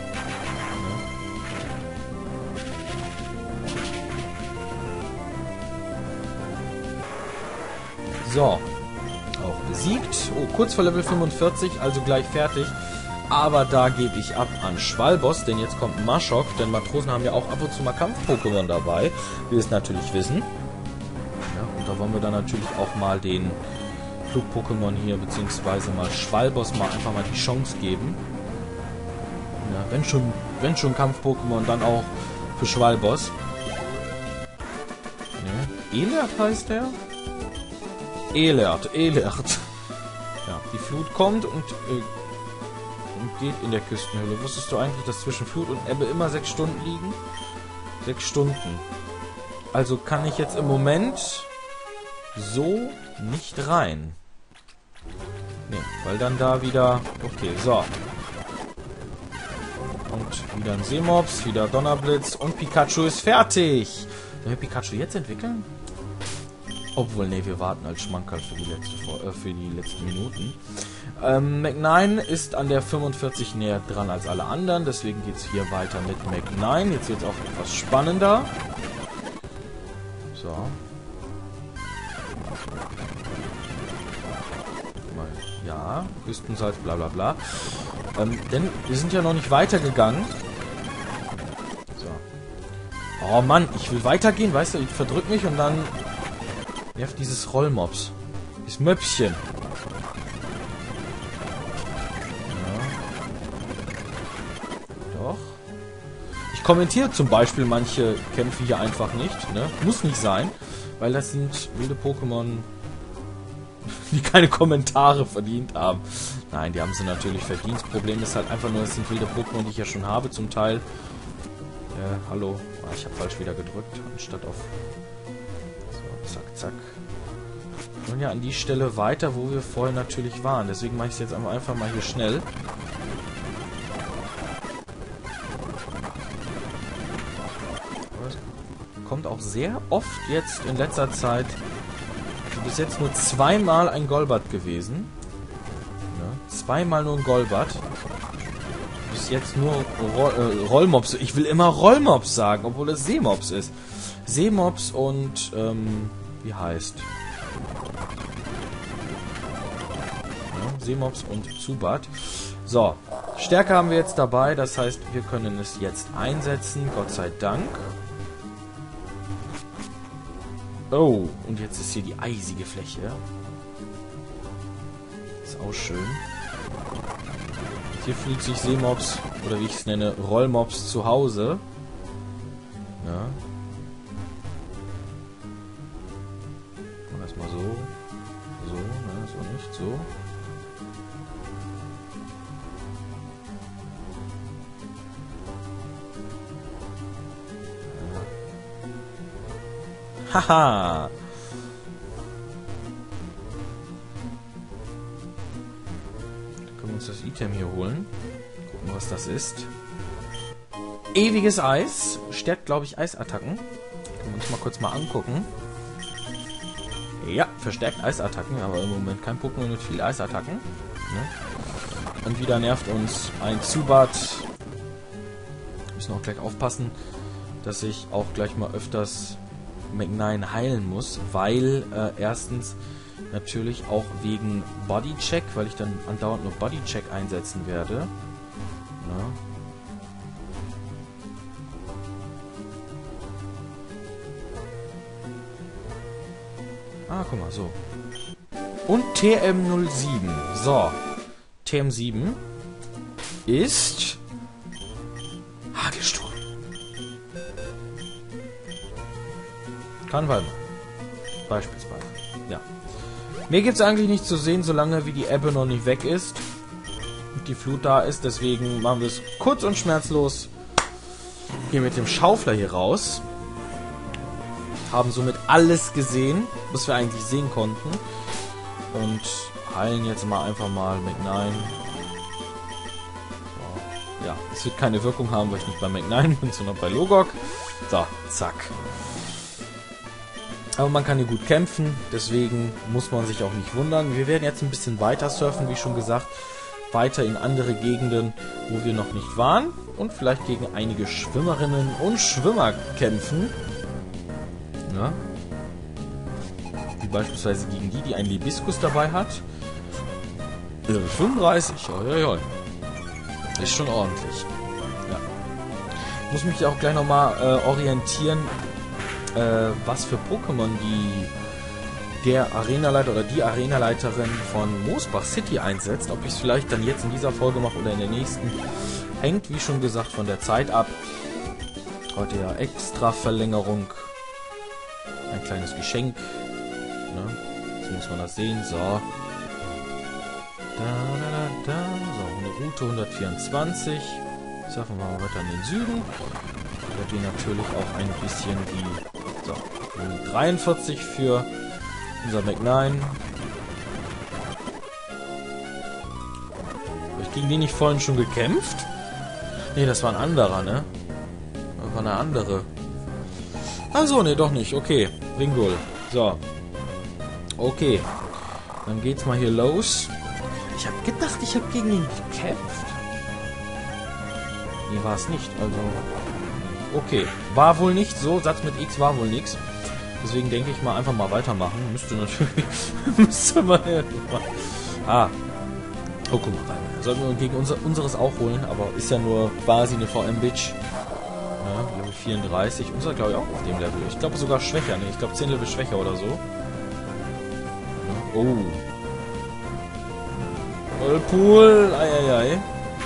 So. Auch besiegt. Oh, kurz vor Level 45, also gleich fertig. Aber da gebe ich ab an Schwalboss, denn jetzt kommt Maschok, denn Matrosen haben ja auch ab und zu mal Kampf-Pokémon dabei, wie wir es natürlich wissen. Ja, und da wollen wir dann natürlich auch mal den Flug-Pokémon hier, beziehungsweise mal Schwalboss einfach mal die Chance geben. Ja, wenn schon Kampf-Pokémon, dann auch für Schwalboss. Ja, Elert heißt der? Elert. Ja, die Flut kommt und geht in der Küstenhöhle. Wusstest du eigentlich, dass zwischen Flut und Ebbe immer 6 Stunden liegen? 6 Stunden. Also kann ich jetzt im Moment so nicht rein. Ne, weil dann da wieder... Okay, so. Und wieder ein Seemops, wieder Donnerblitz und Pikachu ist fertig. Sollen wir Pikachu jetzt entwickeln? Obwohl, ne, wir warten als Schmankerl für die letzten Minuten. Magnine ist an der 45 näher dran als alle anderen, deswegen geht es hier weiter mit Magnine. Jetzt wird es auch etwas spannender. So. Ja, Küstensalz, bla bla bla. Denn wir sind ja noch nicht weitergegangen. So. Oh Mann, ich will weitergehen, weißt du, ich verdrück mich und dann nervt dieses Rollmops. Dieses Möpschen. Ja. Doch. Ich kommentiere zum Beispiel manche Kämpfe hier einfach nicht. Ne? Muss nicht sein, weil das sind wilde Pokémon. die keine Kommentare verdient haben. Nein, die haben sie natürlich verdient. Das Problem ist halt einfach nur, es sind wilde Pokémon, die ich ja schon habe zum Teil. Hallo. Ah, ich habe falsch wieder gedrückt, anstatt auf... So, zack, zack. Und ja, an die Stelle weiter, wo wir vorher natürlich waren. Deswegen mache ich es jetzt einfach mal hier schnell. Kommt auch sehr oft jetzt in letzter Zeit. Also bis jetzt nur zweimal ein Golbat gewesen. Ja, zweimal nur ein Golbat. Bis jetzt nur Rollmops. Ich will immer Rollmops sagen, obwohl es Seemops ist. Seemops und, wie heißt? Ja, Seemops und Zubat. So, Stärke haben wir jetzt dabei. Das heißt, wir können es jetzt einsetzen. Gott sei Dank. Oh, und jetzt ist hier die eisige Fläche. Ist auch schön. Hier fühlt sich Seemops, oder wie ich es nenne, Rollmops zu Hause. Ja. Machen wir es mal so. So, ne, so nicht, so. Haha! Dann können wir uns das Item hier holen. Gucken, was das ist. Ewiges Eis. Stärkt, glaube ich, Eisattacken. Können wir uns mal kurz angucken. Ja, verstärkt Eisattacken, aber im Moment kein Pokémon mit viel Eisattacken. Ne? Und wieder nervt uns ein Zubat. Müssen auch gleich aufpassen, dass ich auch gleich mal öfters Magnine heilen muss, weil erstens natürlich auch wegen Bodycheck, weil ich dann andauernd nur Bodycheck einsetzen werde. Ja. Ah, guck mal, so. Und TM07. So. TM7 ist Hagelsturm. Kann Walmer. Beispielsweise. Ja. Mehr gibt es eigentlich nicht zu sehen, solange wie die Ebbe noch nicht weg ist. Und die Flut da ist. Deswegen machen wir es kurz und schmerzlos. Gehen mit dem Schaufler hier raus. Haben somit alles gesehen, was wir eigentlich sehen konnten. Und heilen jetzt mal einfach mal Magnine. So. Ja, es wird keine Wirkung haben, weil ich nicht bei Magnine bin, sondern bei Logok. So, zack. Aber man kann hier gut kämpfen, deswegen muss man sich auch nicht wundern. Wir werden jetzt ein bisschen weiter surfen, wie schon gesagt. Weiter in andere Gegenden, wo wir noch nicht waren. Und vielleicht gegen einige Schwimmerinnen und Schwimmer kämpfen. Ja. Wie beispielsweise gegen die einen Libiskus dabei hat. 35, oi. Ist schon ordentlich. Ja. Ich muss mich auch gleich nochmal orientieren, was für Pokémon der Arenaleiter oder die Arenaleiterin von Moosbach City einsetzt. Ob ich es vielleicht dann jetzt in dieser Folge mache oder in der nächsten. Hängt, wie schon gesagt, von der Zeit ab. Heute ja extra Verlängerung. Ein kleines Geschenk. Ne? So muss man das sehen. So. So, eine Route 124. Surfen wir mal weiter in den Süden. Da gehen natürlich auch ein bisschen die... So, 43 für unser Magnine. Habe ich gegen den nicht vorhin schon gekämpft? Ne, das war ein anderer, ne? Das war eine andere. Also, ne, doch nicht. Okay, Ringol. So. Okay. Dann geht's mal hier los. Ich habe gedacht, ich habe gegen ihn gekämpft. Nee, war es nicht. Also... Okay, war wohl nicht so. Satz mit X war wohl nichts. Deswegen denke ich mal einfach mal weitermachen. Müsste natürlich... müsste man ja... Ah. Oh, guck mal. Sollten wir gegen unseres auch holen. Aber ist ja nur quasi eine VM-Bitch. Ja, Level 34. Unser glaube ich auch auf dem Level. Ich glaube sogar schwächer. Ne? Ich glaube 10 Level schwächer oder so. Ja. Oh. Whirlpool. Eieiei.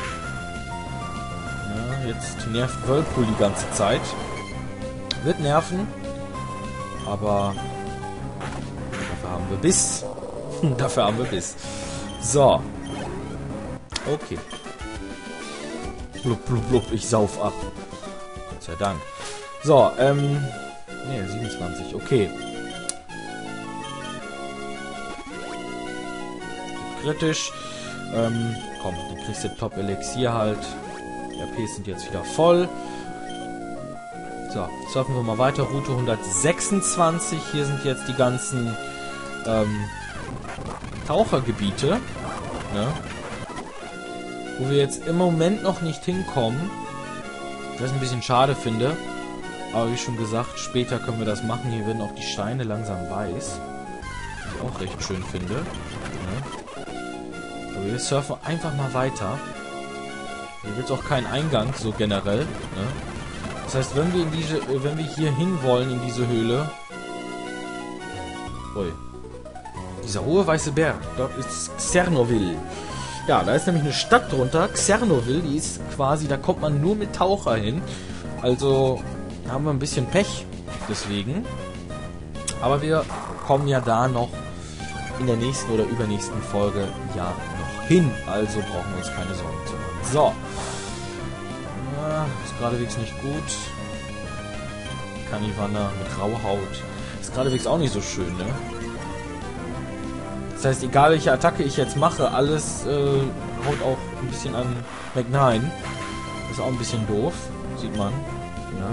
Jetzt nervt Whirlpool die ganze Zeit. Wird nerven. Aber dafür haben wir Biss. Dafür haben wir Biss. So. Okay. Blub, blub, blub, ich sauf ab. Gott sei Dank. So, ne, 27, okay. Kritisch. Komm, dann kriegst du Top-Elixier halt. Die RPs sind jetzt wieder voll. So, surfen wir mal weiter. Route 126. Hier sind jetzt die ganzen Tauchergebiete. Ne? Wo wir jetzt im Moment noch nicht hinkommen. Was ich ein bisschen schade finde. Aber wie schon gesagt, später können wir das machen. Hier werden auch die Steine langsam weiß. Was ich auch recht schön finde. Ne? Aber wir surfen einfach mal weiter. Hier gibt es auch keinen Eingang, so generell. Ne? Das heißt, wenn wir hier hin wollen, in diese Höhle... Ui. Dieser hohe weiße Berg, dort ist Xernovil. Ja, da ist nämlich eine Stadt drunter, Xernovil, die ist quasi, da kommt man nur mit Taucher hin. Also haben wir ein bisschen Pech, deswegen. Aber wir kommen ja da noch in der nächsten oder übernächsten Folge ja noch hin. Also brauchen wir uns keine Sorgen zu machen. So. Ja, ist geradewegs nicht gut. Kanivanna mit Rauhaut. Ist geradewegs auch nicht so schön, ne? Das heißt, egal welche Attacke ich jetzt mache, alles haut auch ein bisschen an Mac9. Ist auch ein bisschen doof, sieht man. Ja.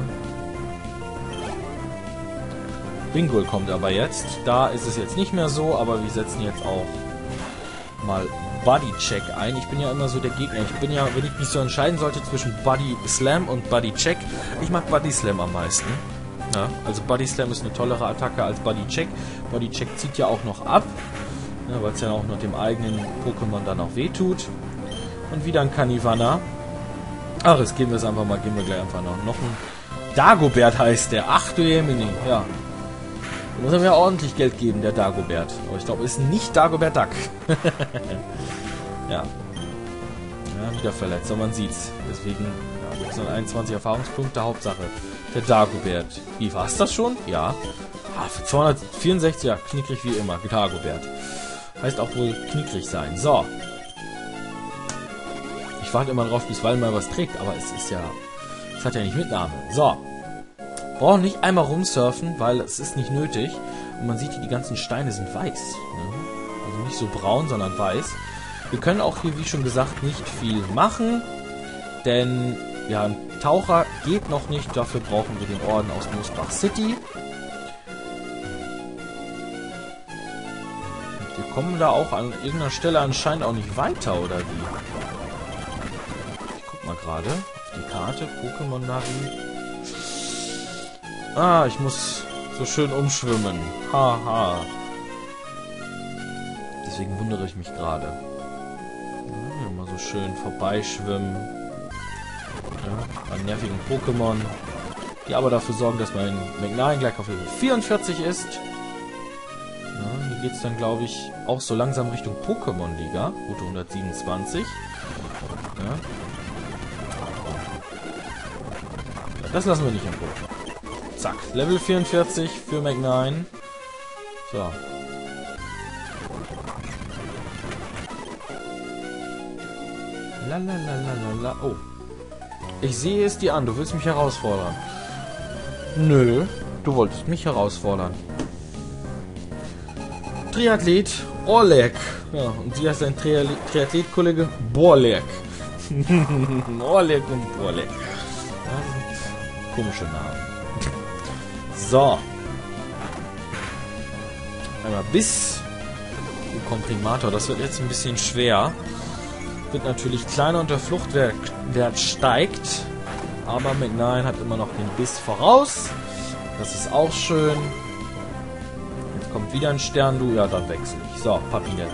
Bingul kommt aber jetzt. Da ist es jetzt nicht mehr so, aber wir setzen jetzt auch mal Body Check ein. Ich bin ja immer so der Gegner. Ich bin ja, wenn ich mich so entscheiden sollte zwischen Body Slam und Body Check, ich mag Body Slam am meisten. Ja, also Body Slam ist eine tollere Attacke als Body Check. Body Check zieht ja auch noch ab. Ja, weil es ja auch noch dem eigenen Pokémon dann auch wehtut. Und wieder ein Kanivanna. Ach, jetzt geben wir es einfach mal, geben wir gleich einfach noch ein Dagobert heißt der. Ach du Jemini, ja. Da muss er mir ordentlich Geld geben, der Dagobert. Aber ich glaube, es ist nicht Dagobert Duck. Ja. Ja, wieder verletzt, aber man sieht's. Deswegen, ja, 621 Erfahrungspunkte, Hauptsache. Der Dagobert. Wie, war's das schon? Ja. Ah, für 264, ja, knickrig wie immer. Dagobert. Heißt auch wohl knickrig sein. So. Ich warte immer drauf, bis Wal mal was trägt, aber es ist ja... Es hat ja nicht Mitnahme. So. Brauchen nicht einmal rumsurfen, weil es ist nicht nötig. Und man sieht hier, die ganzen Steine sind weiß. Ne? Also nicht so braun, sondern weiß. Wir können auch hier, wie schon gesagt, nicht viel machen. Denn, ja, ein Taucher geht noch nicht. Dafür brauchen wir den Orden aus Moosbach City. Wir kommen da auch an irgendeiner Stelle anscheinend auch nicht weiter, oder wie? Ich guck mal gerade auf die Karte. Pokémon Navi. Ah, ich muss so schön umschwimmen. Haha. Deswegen wundere ich mich gerade. Ja, mal so schön vorbeischwimmen. Ja, an nervigen Pokémon. Die aber dafür sorgen, dass mein Mac9 gleich auf Level 44 ist. Ja, hier geht es dann, glaube ich, auch so langsam Richtung Pokémon-Liga. Route 127. Ja. Ja, das lassen wir nicht im Boot. Zack, Level 44 für Mac9. So. Lalalala. Oh. Ich sehe es dir an, du willst mich herausfordern. Nö, du wolltest mich herausfordern. Triathlet Oleg. Ja, und sie heißt ein Triathlet-Kollege Borlek. Oleg und Borlek. Ja, komische Namen. So. Einmal bis Komprimator. Das wird jetzt ein bisschen schwer. Wird natürlich kleiner und der Fluchtwert steigt. Aber Mac9 hat immer noch den Biss voraus. Das ist auch schön. Jetzt kommt wieder ein Sterndu. Ja, dann wechsle ich. So, Papinella.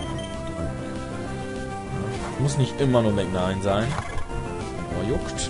Muss nicht immer nur Mac9 sein. Oh, juckt.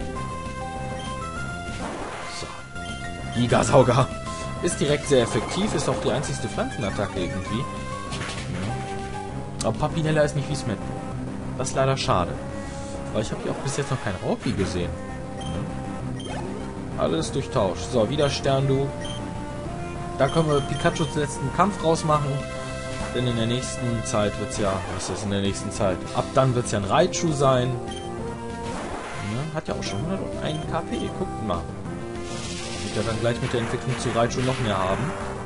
Gigasauger. Ist direkt sehr effektiv, ist auch die einzigste Pflanzenattacke irgendwie. Ja. Aber Papinella ist nicht wie Smetbo. Das ist leider schade. Aber ich habe hier auch bis jetzt noch kein Raupi gesehen. Ja. Alles durchtauscht. So, wieder Sterndu. Da können wir Pikachus letzten Kampf rausmachen. Denn in der nächsten Zeit wird es ja... Was ist in der nächsten Zeit? Ab dann wird es ja ein Raichu sein. Ja, hat ja auch schon 101 KP. Guckt mal. Wird ja dann gleich mit der Entwicklung zu Raichu noch mehr haben.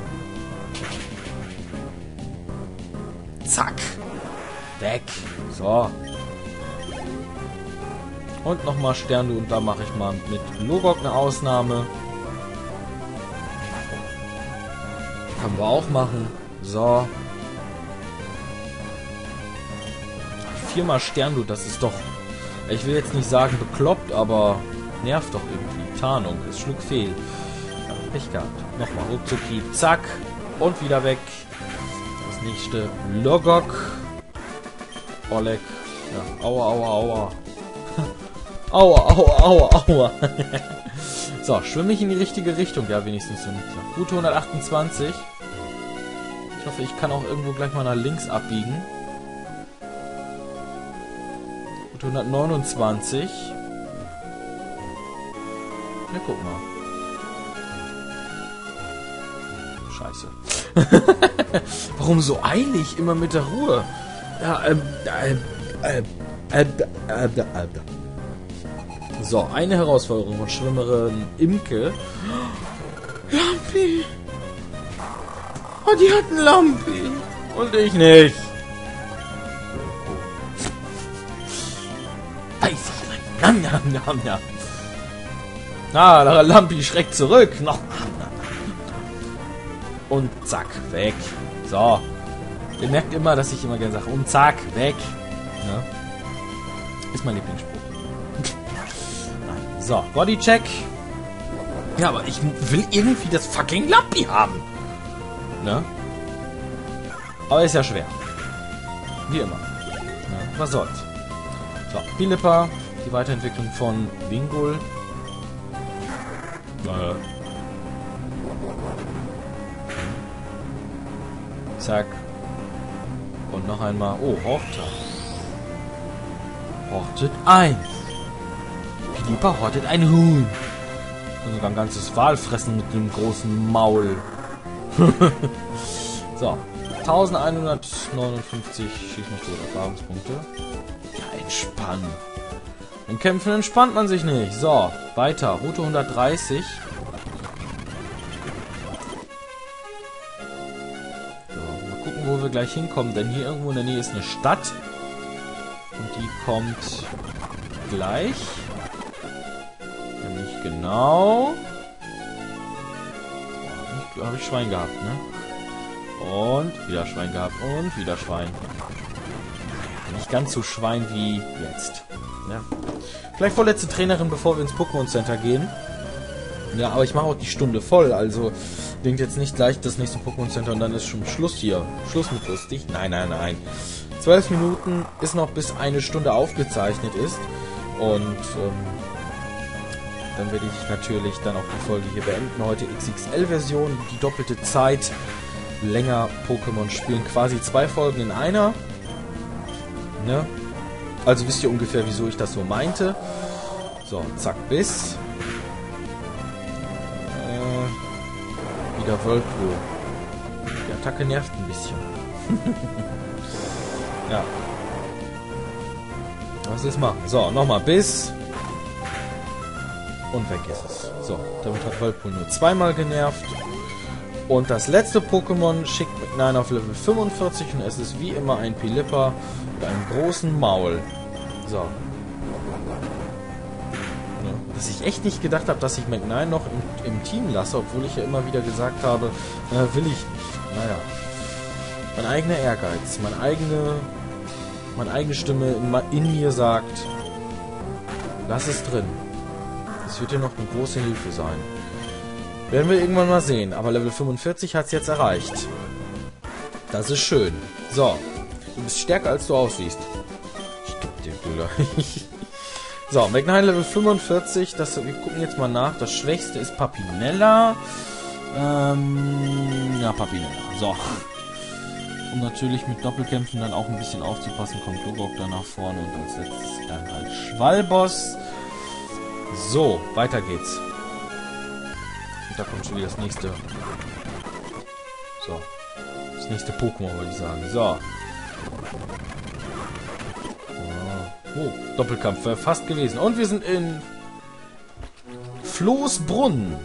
Zack. Weg. So. Und nochmal Sterne und da mache ich mal mit Logok eine Ausnahme. Können wir auch machen. So. 4-mal Sternblut, das ist doch... Ich will jetzt nicht sagen bekloppt, aber nervt doch irgendwie. Tarnung, ist schluckfehl. Ja, Pech gehabt. Nochmal ruckzucki, zack. Und wieder weg. Das nächste Logok. Oleg. Ja, aua, aua, aua. Aua, aua, aua, aua. So, schwimme ich in die richtige Richtung? Ja, wenigstens so. Route 128. Ich hoffe, ich kann auch irgendwo gleich mal nach links abbiegen. Route 129. Ja, guck mal. Scheiße. Warum so eilig? Immer mit der Ruhe. Ja, So, eine Herausforderung von Schwimmerin Imke. Lampi! Oh, die hat einen Lampi! Und ich nicht! Weiß ich nicht. Nam. Ah, der Lampi schreckt zurück. Noch. Und zack, weg. So. Ihr merkt immer, dass ich immer gerne sage, und zack, weg. Ja. Ist mein Lieblingsspruch. So, Bodycheck. Ja, aber ich will irgendwie das fucking Lampi haben. Ne? Aber ist ja schwer. Wie immer. Ne? Was soll's. So, Philippa. Die Weiterentwicklung von Wingul. Zack. Und noch einmal. Oh, Horta. Hortet 1. Philippa hortet ein Huhn. Und sogar ein ganzes Wal fressen mit dem großen Maul. So. 1159 Schießmotor Erfahrungspunkte. Ja, entspannen. Im Kämpfen entspannt man sich nicht. So, weiter. Route 130. So, mal gucken, wo wir gleich hinkommen. Denn hier irgendwo in der Nähe ist eine Stadt. Und die kommt gleich. Nicht genau. Habe ich Schwein gehabt, ne? Und wieder Schwein gehabt. Und wieder Schwein. Nicht ganz so Schwein wie jetzt. Ja. Vielleicht vorletzte Trainerin, bevor wir ins Pokémon Center gehen. Ja, aber ich mache auch die Stunde voll. Also denkt jetzt nicht gleich das nächste Pokémon Center und dann ist schon Schluss hier. Schluss mit lustig. Nein, nein, nein. 12 Minuten ist noch, bis eine Stunde aufgezeichnet ist. Und dann werde ich natürlich dann auch die Folge hier beenden. Heute XXL-Version, die doppelte Zeit. Länger Pokémon spielen. Quasi 2 Folgen in einer. Ne? Also wisst ihr ungefähr, wieso ich das so meinte. So, zack, bis. Wieder Whirlpool. Die Attacke nervt ein bisschen. Ja. Was ist mal? So, nochmal bis. Und weg ist es. So, damit hat Whirlpool nur 2-mal genervt. Und das letzte Pokémon schickt McNine auf Level 45 und es ist wie immer ein Philippa mit einem großen Maul. So. Ja, dass ich echt nicht gedacht habe, dass ich McNine noch im Team lasse, obwohl ich ja immer wieder gesagt habe, will ich nicht. Naja. Mein eigener Ehrgeiz, meine eigene Stimme in mir sagt, lass es drin. Das wird dir noch eine große Hilfe sein. Werden wir irgendwann mal sehen. Aber Level 45 hat es jetzt erreicht. Das ist schön. So. Du bist stärker, als du aussiehst. Ich geb dir gleich. So, McNine Level 45. Wir gucken jetzt mal nach. Das Schwächste ist Papinella. Ja, Papinella. So. Um natürlich mit Doppelkämpfen dann auch ein bisschen aufzupassen, kommt Logok da nach vorne. Und als letztes dann halt Schwalboss. So, weiter geht's. Und da kommt schon wieder das nächste. So. Das nächste Pokémon, würde ich sagen. So. Oh, Doppelkampf wäre fast gewesen. Und wir sind in Floßbrunn.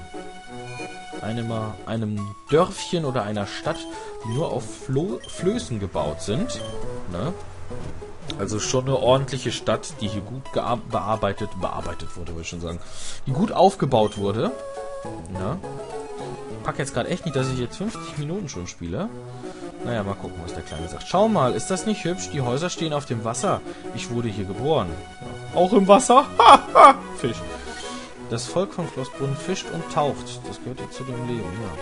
Einem Dörfchen oder einer Stadt, die nur auf Flößen gebaut sind. Ne? Also schon eine ordentliche Stadt, die hier gut bearbeitet wurde, würde ich schon sagen. Die gut aufgebaut wurde. Ja. Ich pack jetzt gerade echt nicht, dass ich jetzt 50 Minuten schon spiele. Naja, mal gucken, was der Kleine sagt. Schau mal, ist das nicht hübsch? Die Häuser stehen auf dem Wasser. Ich wurde hier geboren. Ja. Auch im Wasser? Haha! Fisch. Das Volk von Floßbrunn fischt und taucht. Das gehört ja zu dem Leben, ja.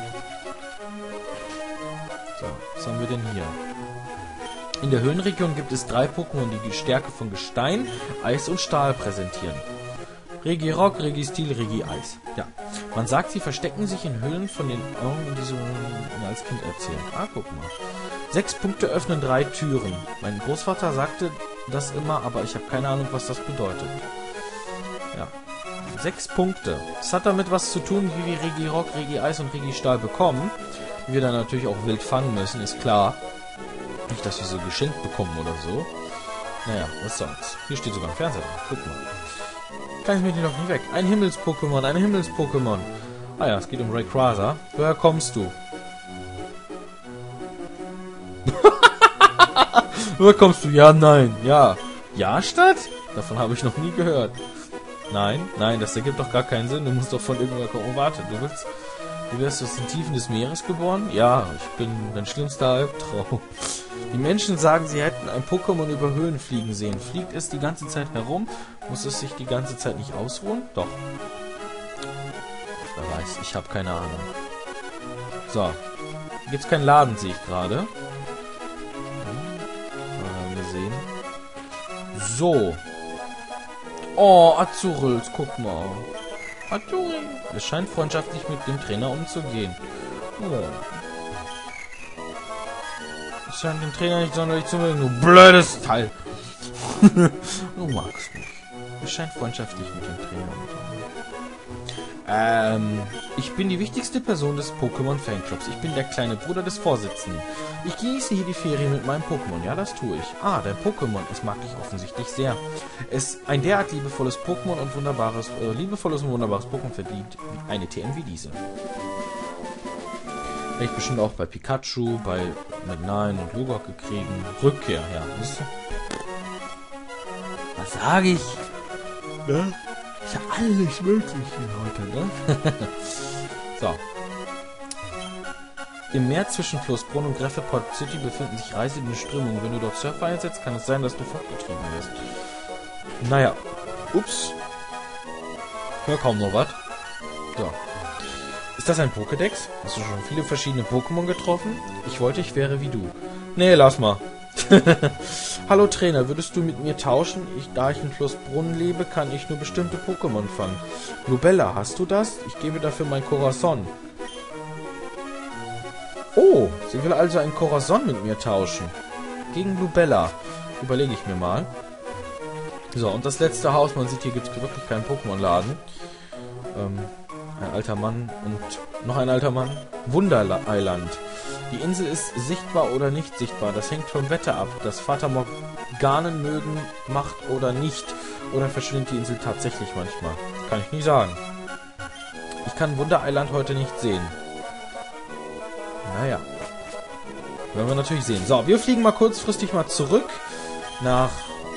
So, was haben wir denn hier? In der Höhenregion gibt es 3 Pokémon, die die Stärke von Gestein, Eis und Stahl präsentieren. Regirock, Registil, Regi-Eis. Ja. Man sagt, sie verstecken sich in Höhlen von den Augen, die so mir als Kind erzählen. Ah, guck mal. 6 Punkte öffnen 3 Türen. Mein Großvater sagte das immer, aber ich habe keine Ahnung, was das bedeutet. Ja. 6 Punkte. Das hat damit was zu tun, wie wir Regirock, Regi-Eis und Regi-Stahl bekommen. Die wir dann natürlich auch wild fangen müssen, ist klar. Nicht, dass wir so geschenkt bekommen oder so. Naja, was soll's. Hier steht sogar ein Fernseher. Guck mal. Kann ich mir die noch nicht weg. Ein Himmels-Pokémon, ein Himmels-Pokémon. Ah ja, es geht um Rayquaza. Woher kommst du? Woher kommst du? Ja, nein. Ja. Ja, Stadt? Davon habe ich noch nie gehört. Nein, nein, das ergibt doch gar keinen Sinn. Du musst doch von irgendwoher kommen. Oh, warte, du wirst aus den Tiefen des Meeres geboren? Ja, ich bin dein schlimmster Albtraum. Die Menschen sagen, sie hätten ein Pokémon über Höhen fliegen sehen. Fliegt es die ganze Zeit herum? Muss es sich die ganze Zeit nicht ausruhen? Doch. Wer weiß, ich habe keine Ahnung. So. Hier gibt es keinen Laden, sehe ich gerade. Haben wir sehen. So. Oh, Azurils, guck mal. Azuril. Es scheint freundschaftlich mit dem Trainer umzugehen. Oh. Ich scheint den Trainer nicht sonderlich zu mögen, du blödes Teil. Du magst mich. Es scheint freundschaftlich mit dem Trainer umzugehen. Ich bin die wichtigste Person des Pokémon-Fanclubs. Ich bin der kleine Bruder des Vorsitzenden. Ich genieße hier die Ferien mit meinem Pokémon. Ja, das tue ich. Ah, dein Pokémon. Es mag dich offensichtlich sehr. Es ein derart liebevolles Pokémon und wunderbares Pokémon verdient eine TM wie diese. Hätte ich bestimmt auch bei Pikachu, bei Magnein und Lugok gekriegt. Rückkehr, ja. Was sage ich? Ne? Ist ja alles möglich hier heute, ne? So. Im Meer zwischen Floßbrunn und Greffeport City befinden sich reißende Strömungen. Wenn du dort Surfer einsetzt, kann es sein, dass du fortgetrieben wirst. Naja. Ups. Ich höre kaum noch was. So. Ist das ein Pokédex? Hast du schon viele verschiedene Pokémon getroffen? Ich wollte, ich wäre wie du. Nee, lass mal. Hallo Trainer, würdest du mit mir tauschen? Da ich in Floßbrunn lebe, kann ich nur bestimmte Pokémon fangen. Lubella, hast du das? Ich gebe dafür mein Corazon. Oh, sie will also ein Corazon mit mir tauschen. Gegen Lubella. Überlege ich mir mal. So, und das letzte Haus. Man sieht, hier gibt es wirklich keinen Pokémon-Laden. Ein alter Mann und noch ein alter Mann. Wundereiland. Die Insel ist sichtbar oder nicht sichtbar. Das hängt vom Wetter ab. Das Fata Morganen mögen macht oder nicht. Oder verschwindet die Insel tatsächlich manchmal. Kann ich nie sagen. Ich kann Wundereiland heute nicht sehen. Naja. Werden wir natürlich sehen. So, wir fliegen mal kurzfristig mal zurück nach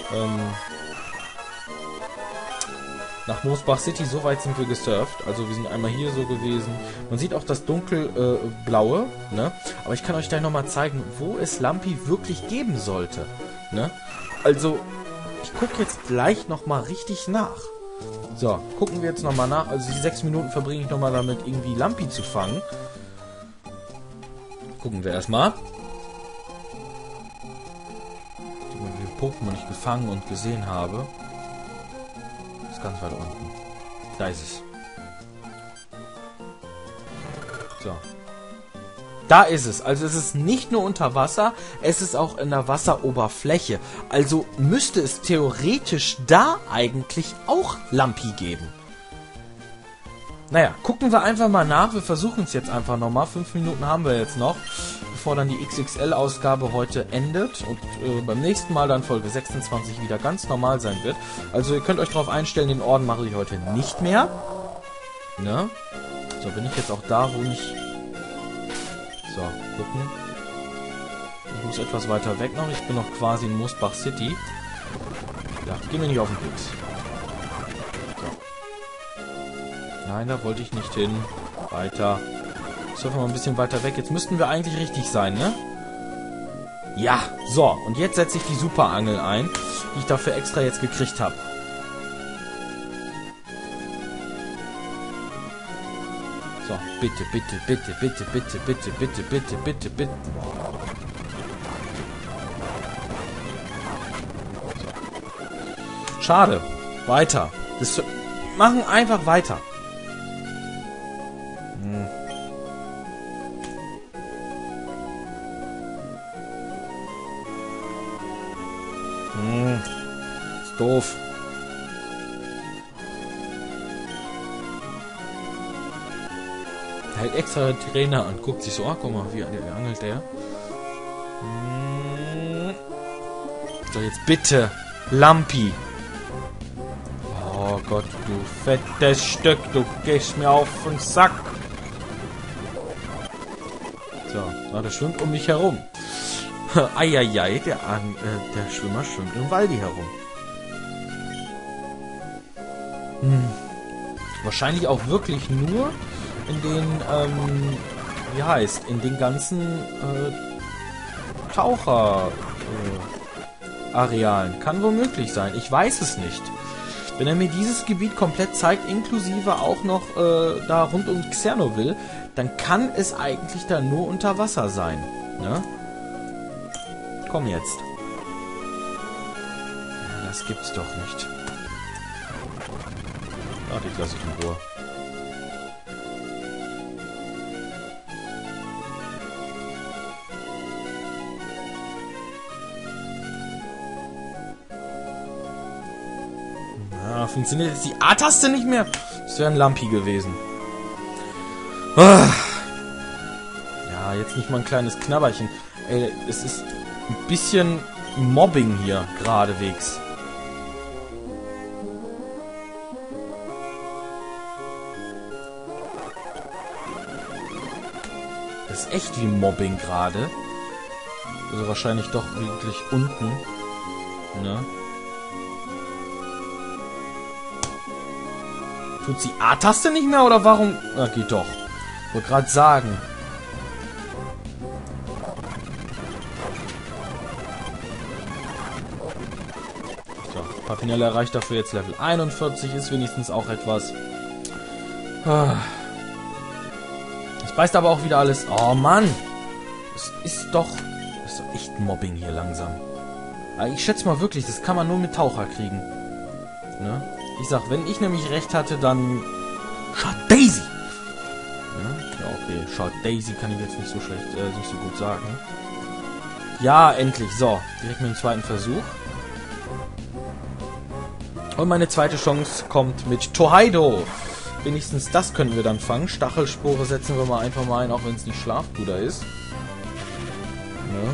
Moosbach City. So weit sind wir gesurft. Also wir sind einmal hier so gewesen. Man sieht auch das dunkelblaue, ne? Aber ich kann euch gleich nochmal zeigen, wo es Lampi wirklich geben sollte. Ne? Also, ich gucke jetzt gleich nochmal richtig nach. So, gucken wir jetzt nochmal nach. Also die 6 Minuten verbringe ich nochmal damit, irgendwie Lampi zu fangen. Gucken wir erstmal. Die Pokémon ich gefangen und gesehen habe. Ganz weit unten. Da ist es. So. Da ist es. Also es ist nicht nur unter Wasser, es ist auch in der Wasseroberfläche. Also müsste es theoretisch da eigentlich auch Lampi geben. Naja, gucken wir einfach mal nach. Wir versuchen es jetzt einfach nochmal. 5 Minuten haben wir jetzt noch. bevor dann die XXL-Ausgabe heute endet und beim nächsten Mal dann Folge 26 wieder ganz normal sein wird. Also ihr könnt euch darauf einstellen, den Orden mache ich heute nicht mehr. Ne? So, bin ich jetzt auch da, wo ich... So, gucken. Ich muss etwas weiter weg noch. Ich bin noch quasi in Moosbach City. Ja, geh mir nicht auf den Keks. So. Nein, da wollte ich nicht hin. Weiter. Ist einfach mal ein bisschen weiter weg. Jetzt müssten wir eigentlich richtig sein, ne? Ja, so. Und jetzt setze ich die Superangel ein, die ich dafür extra jetzt gekriegt habe. So, bitte, bitte, bitte, bitte, bitte, bitte, bitte, bitte, bitte, bitte. So. Schade. Weiter. Das machen einfach weiter. Ist doof. Hält extra den Trainer an, guckt sich so, guck mal, wie angelt der. So, jetzt bitte, Lampi. Oh Gott, du fettes Stück, du gehst mir auf den Sack. So, der schwimmt um mich herum. Eieiei, der Schwimmer schwimmt im Waldi herum. Wahrscheinlich auch wirklich nur in den, in den ganzen Taucher-Arealen. Kann womöglich sein. Ich weiß es nicht. Wenn er mir dieses Gebiet komplett zeigt, inklusive auch noch da rund um Xernoville, dann kann es eigentlich da nur unter Wasser sein. Ne? Komm jetzt. Das gibt's doch nicht. Warte, ich lasse dich in Ruhe. Ja, funktioniert jetzt die A-Taste nicht mehr? Das wäre ein Lampi gewesen. Ja, jetzt nicht mal ein kleines Knabberchen. Ey, es ist ein bisschen Mobbing hier, geradewegs. Das ist echt wie Mobbing gerade. Also wahrscheinlich doch wirklich unten. Ne? Tut die A-Taste nicht mehr oder warum? Na, geht doch. Ich wollte gerade sagen. So, Papinella erreicht dafür jetzt Level 41, ist wenigstens auch etwas. Das beißt aber auch wieder alles. Oh Mann! Das ist doch echt Mobbing hier langsam. Aber ich schätze mal wirklich, das kann man nur mit Taucher kriegen. Ne? Ich sag, wenn ich nämlich recht hatte, dann... Shot Daisy! Ja, okay. Shot Daisy kann ich jetzt nicht so schlecht, nicht so gut sagen. Ja, endlich. So, direkt mit dem zweiten Versuch. Und meine zweite Chance kommt mit Totaido. Wenigstens das können wir dann fangen. Stachelspore setzen wir mal einfach mal ein, auch wenn es nicht Schlafpuder ist. Ja.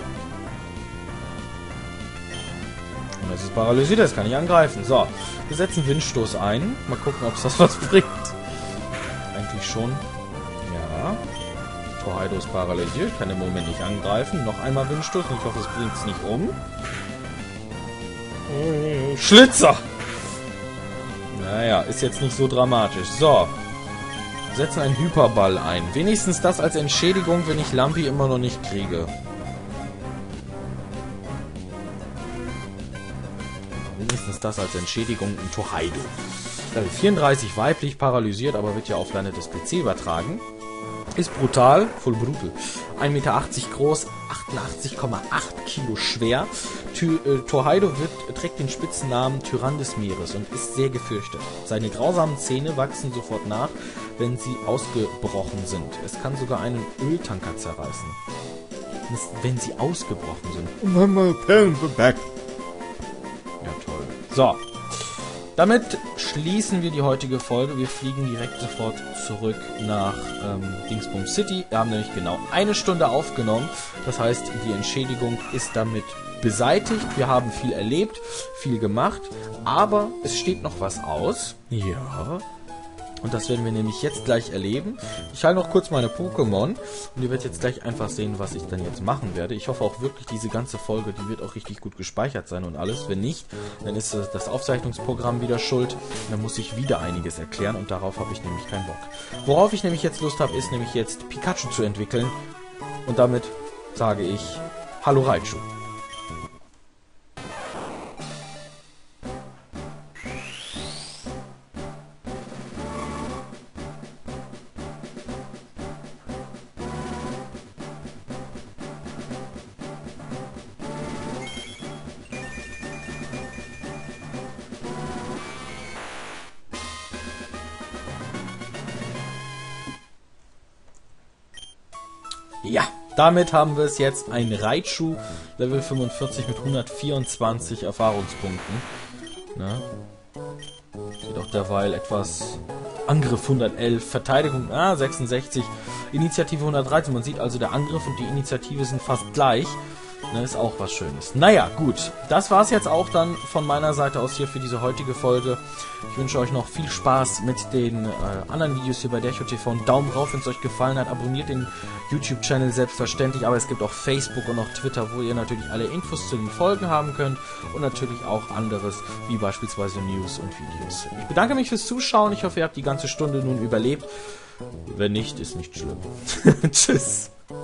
Und das ist paralysiert, das kann ich angreifen. So, wir setzen Windstoß ein. Mal gucken, ob es das was bringt. Eigentlich schon. Ja. Totaido ist paralysiert, kann im Moment nicht angreifen. Noch einmal Windstoß und ich hoffe, es bringt es nicht um. Schlitzer! Naja, ist jetzt nicht so dramatisch. So. Wir setzen einen Hyperball ein. Wenigstens das als Entschädigung, wenn ich Lampi immer noch nicht kriege. Wenigstens das als Entschädigung in Totaido. 34 weiblich, paralysiert, aber wird ja auf Lande des PC übertragen. Ist brutal, voll brutal. 1,80 Meter groß, 88,8 Kilo schwer. Totaido trägt den Spitznamen Tyrann des Meeres und ist sehr gefürchtet. Seine grausamen Zähne wachsen sofort nach, wenn sie ausgebrochen sind. Es kann sogar einen Öltanker zerreißen. Wenn sie ausgebrochen sind. Ja, toll. So. damit schließen wir die heutige Folge. Wir fliegen direkt sofort zurück nach Dingsbums City. Wir haben nämlich genau 1 Stunde aufgenommen. Das heißt, die Entschädigung ist damit beseitigt. Wir haben viel erlebt, viel gemacht. Aber es steht noch was aus. Ja. Und das werden wir nämlich jetzt gleich erleben. Ich halte noch kurz meine Pokémon und ihr werdet jetzt gleich einfach sehen, was ich dann jetzt machen werde. Ich hoffe auch wirklich, diese ganze Folge, die wird auch richtig gut gespeichert sein und alles. Wenn nicht, dann ist das Aufzeichnungsprogramm wieder schuld. Dann muss ich wieder einiges erklären und darauf habe ich nämlich keinen Bock. Worauf ich nämlich jetzt Lust habe, ist nämlich jetzt Pikachu zu entwickeln. Und damit sage ich Hallo Raichu. Ja, damit haben wir es jetzt. Ein Raichu, Level 45 mit 124 Erfahrungspunkten. Na? Sieht auch derweil etwas... Angriff 111, Verteidigung 66, Initiative 113. Man sieht also, der Angriff und die Initiative sind fast gleich. Ne, ist auch was Schönes. Naja, gut. Das war's jetzt auch dann von meiner Seite aus hier für diese heutige Folge. Ich wünsche euch noch viel Spaß mit den anderen Videos hier bei DerchoTV. Einen Daumen rauf, wenn es euch gefallen hat. Abonniert den YouTube-Channel selbstverständlich. Aber es gibt auch Facebook und auch Twitter, wo ihr natürlich alle Infos zu den Folgen haben könnt. Und natürlich auch anderes, wie beispielsweise News und Videos. Ich bedanke mich fürs Zuschauen. Ich hoffe, ihr habt die ganze Stunde nun überlebt. Wenn nicht, ist nicht schlimm. Tschüss.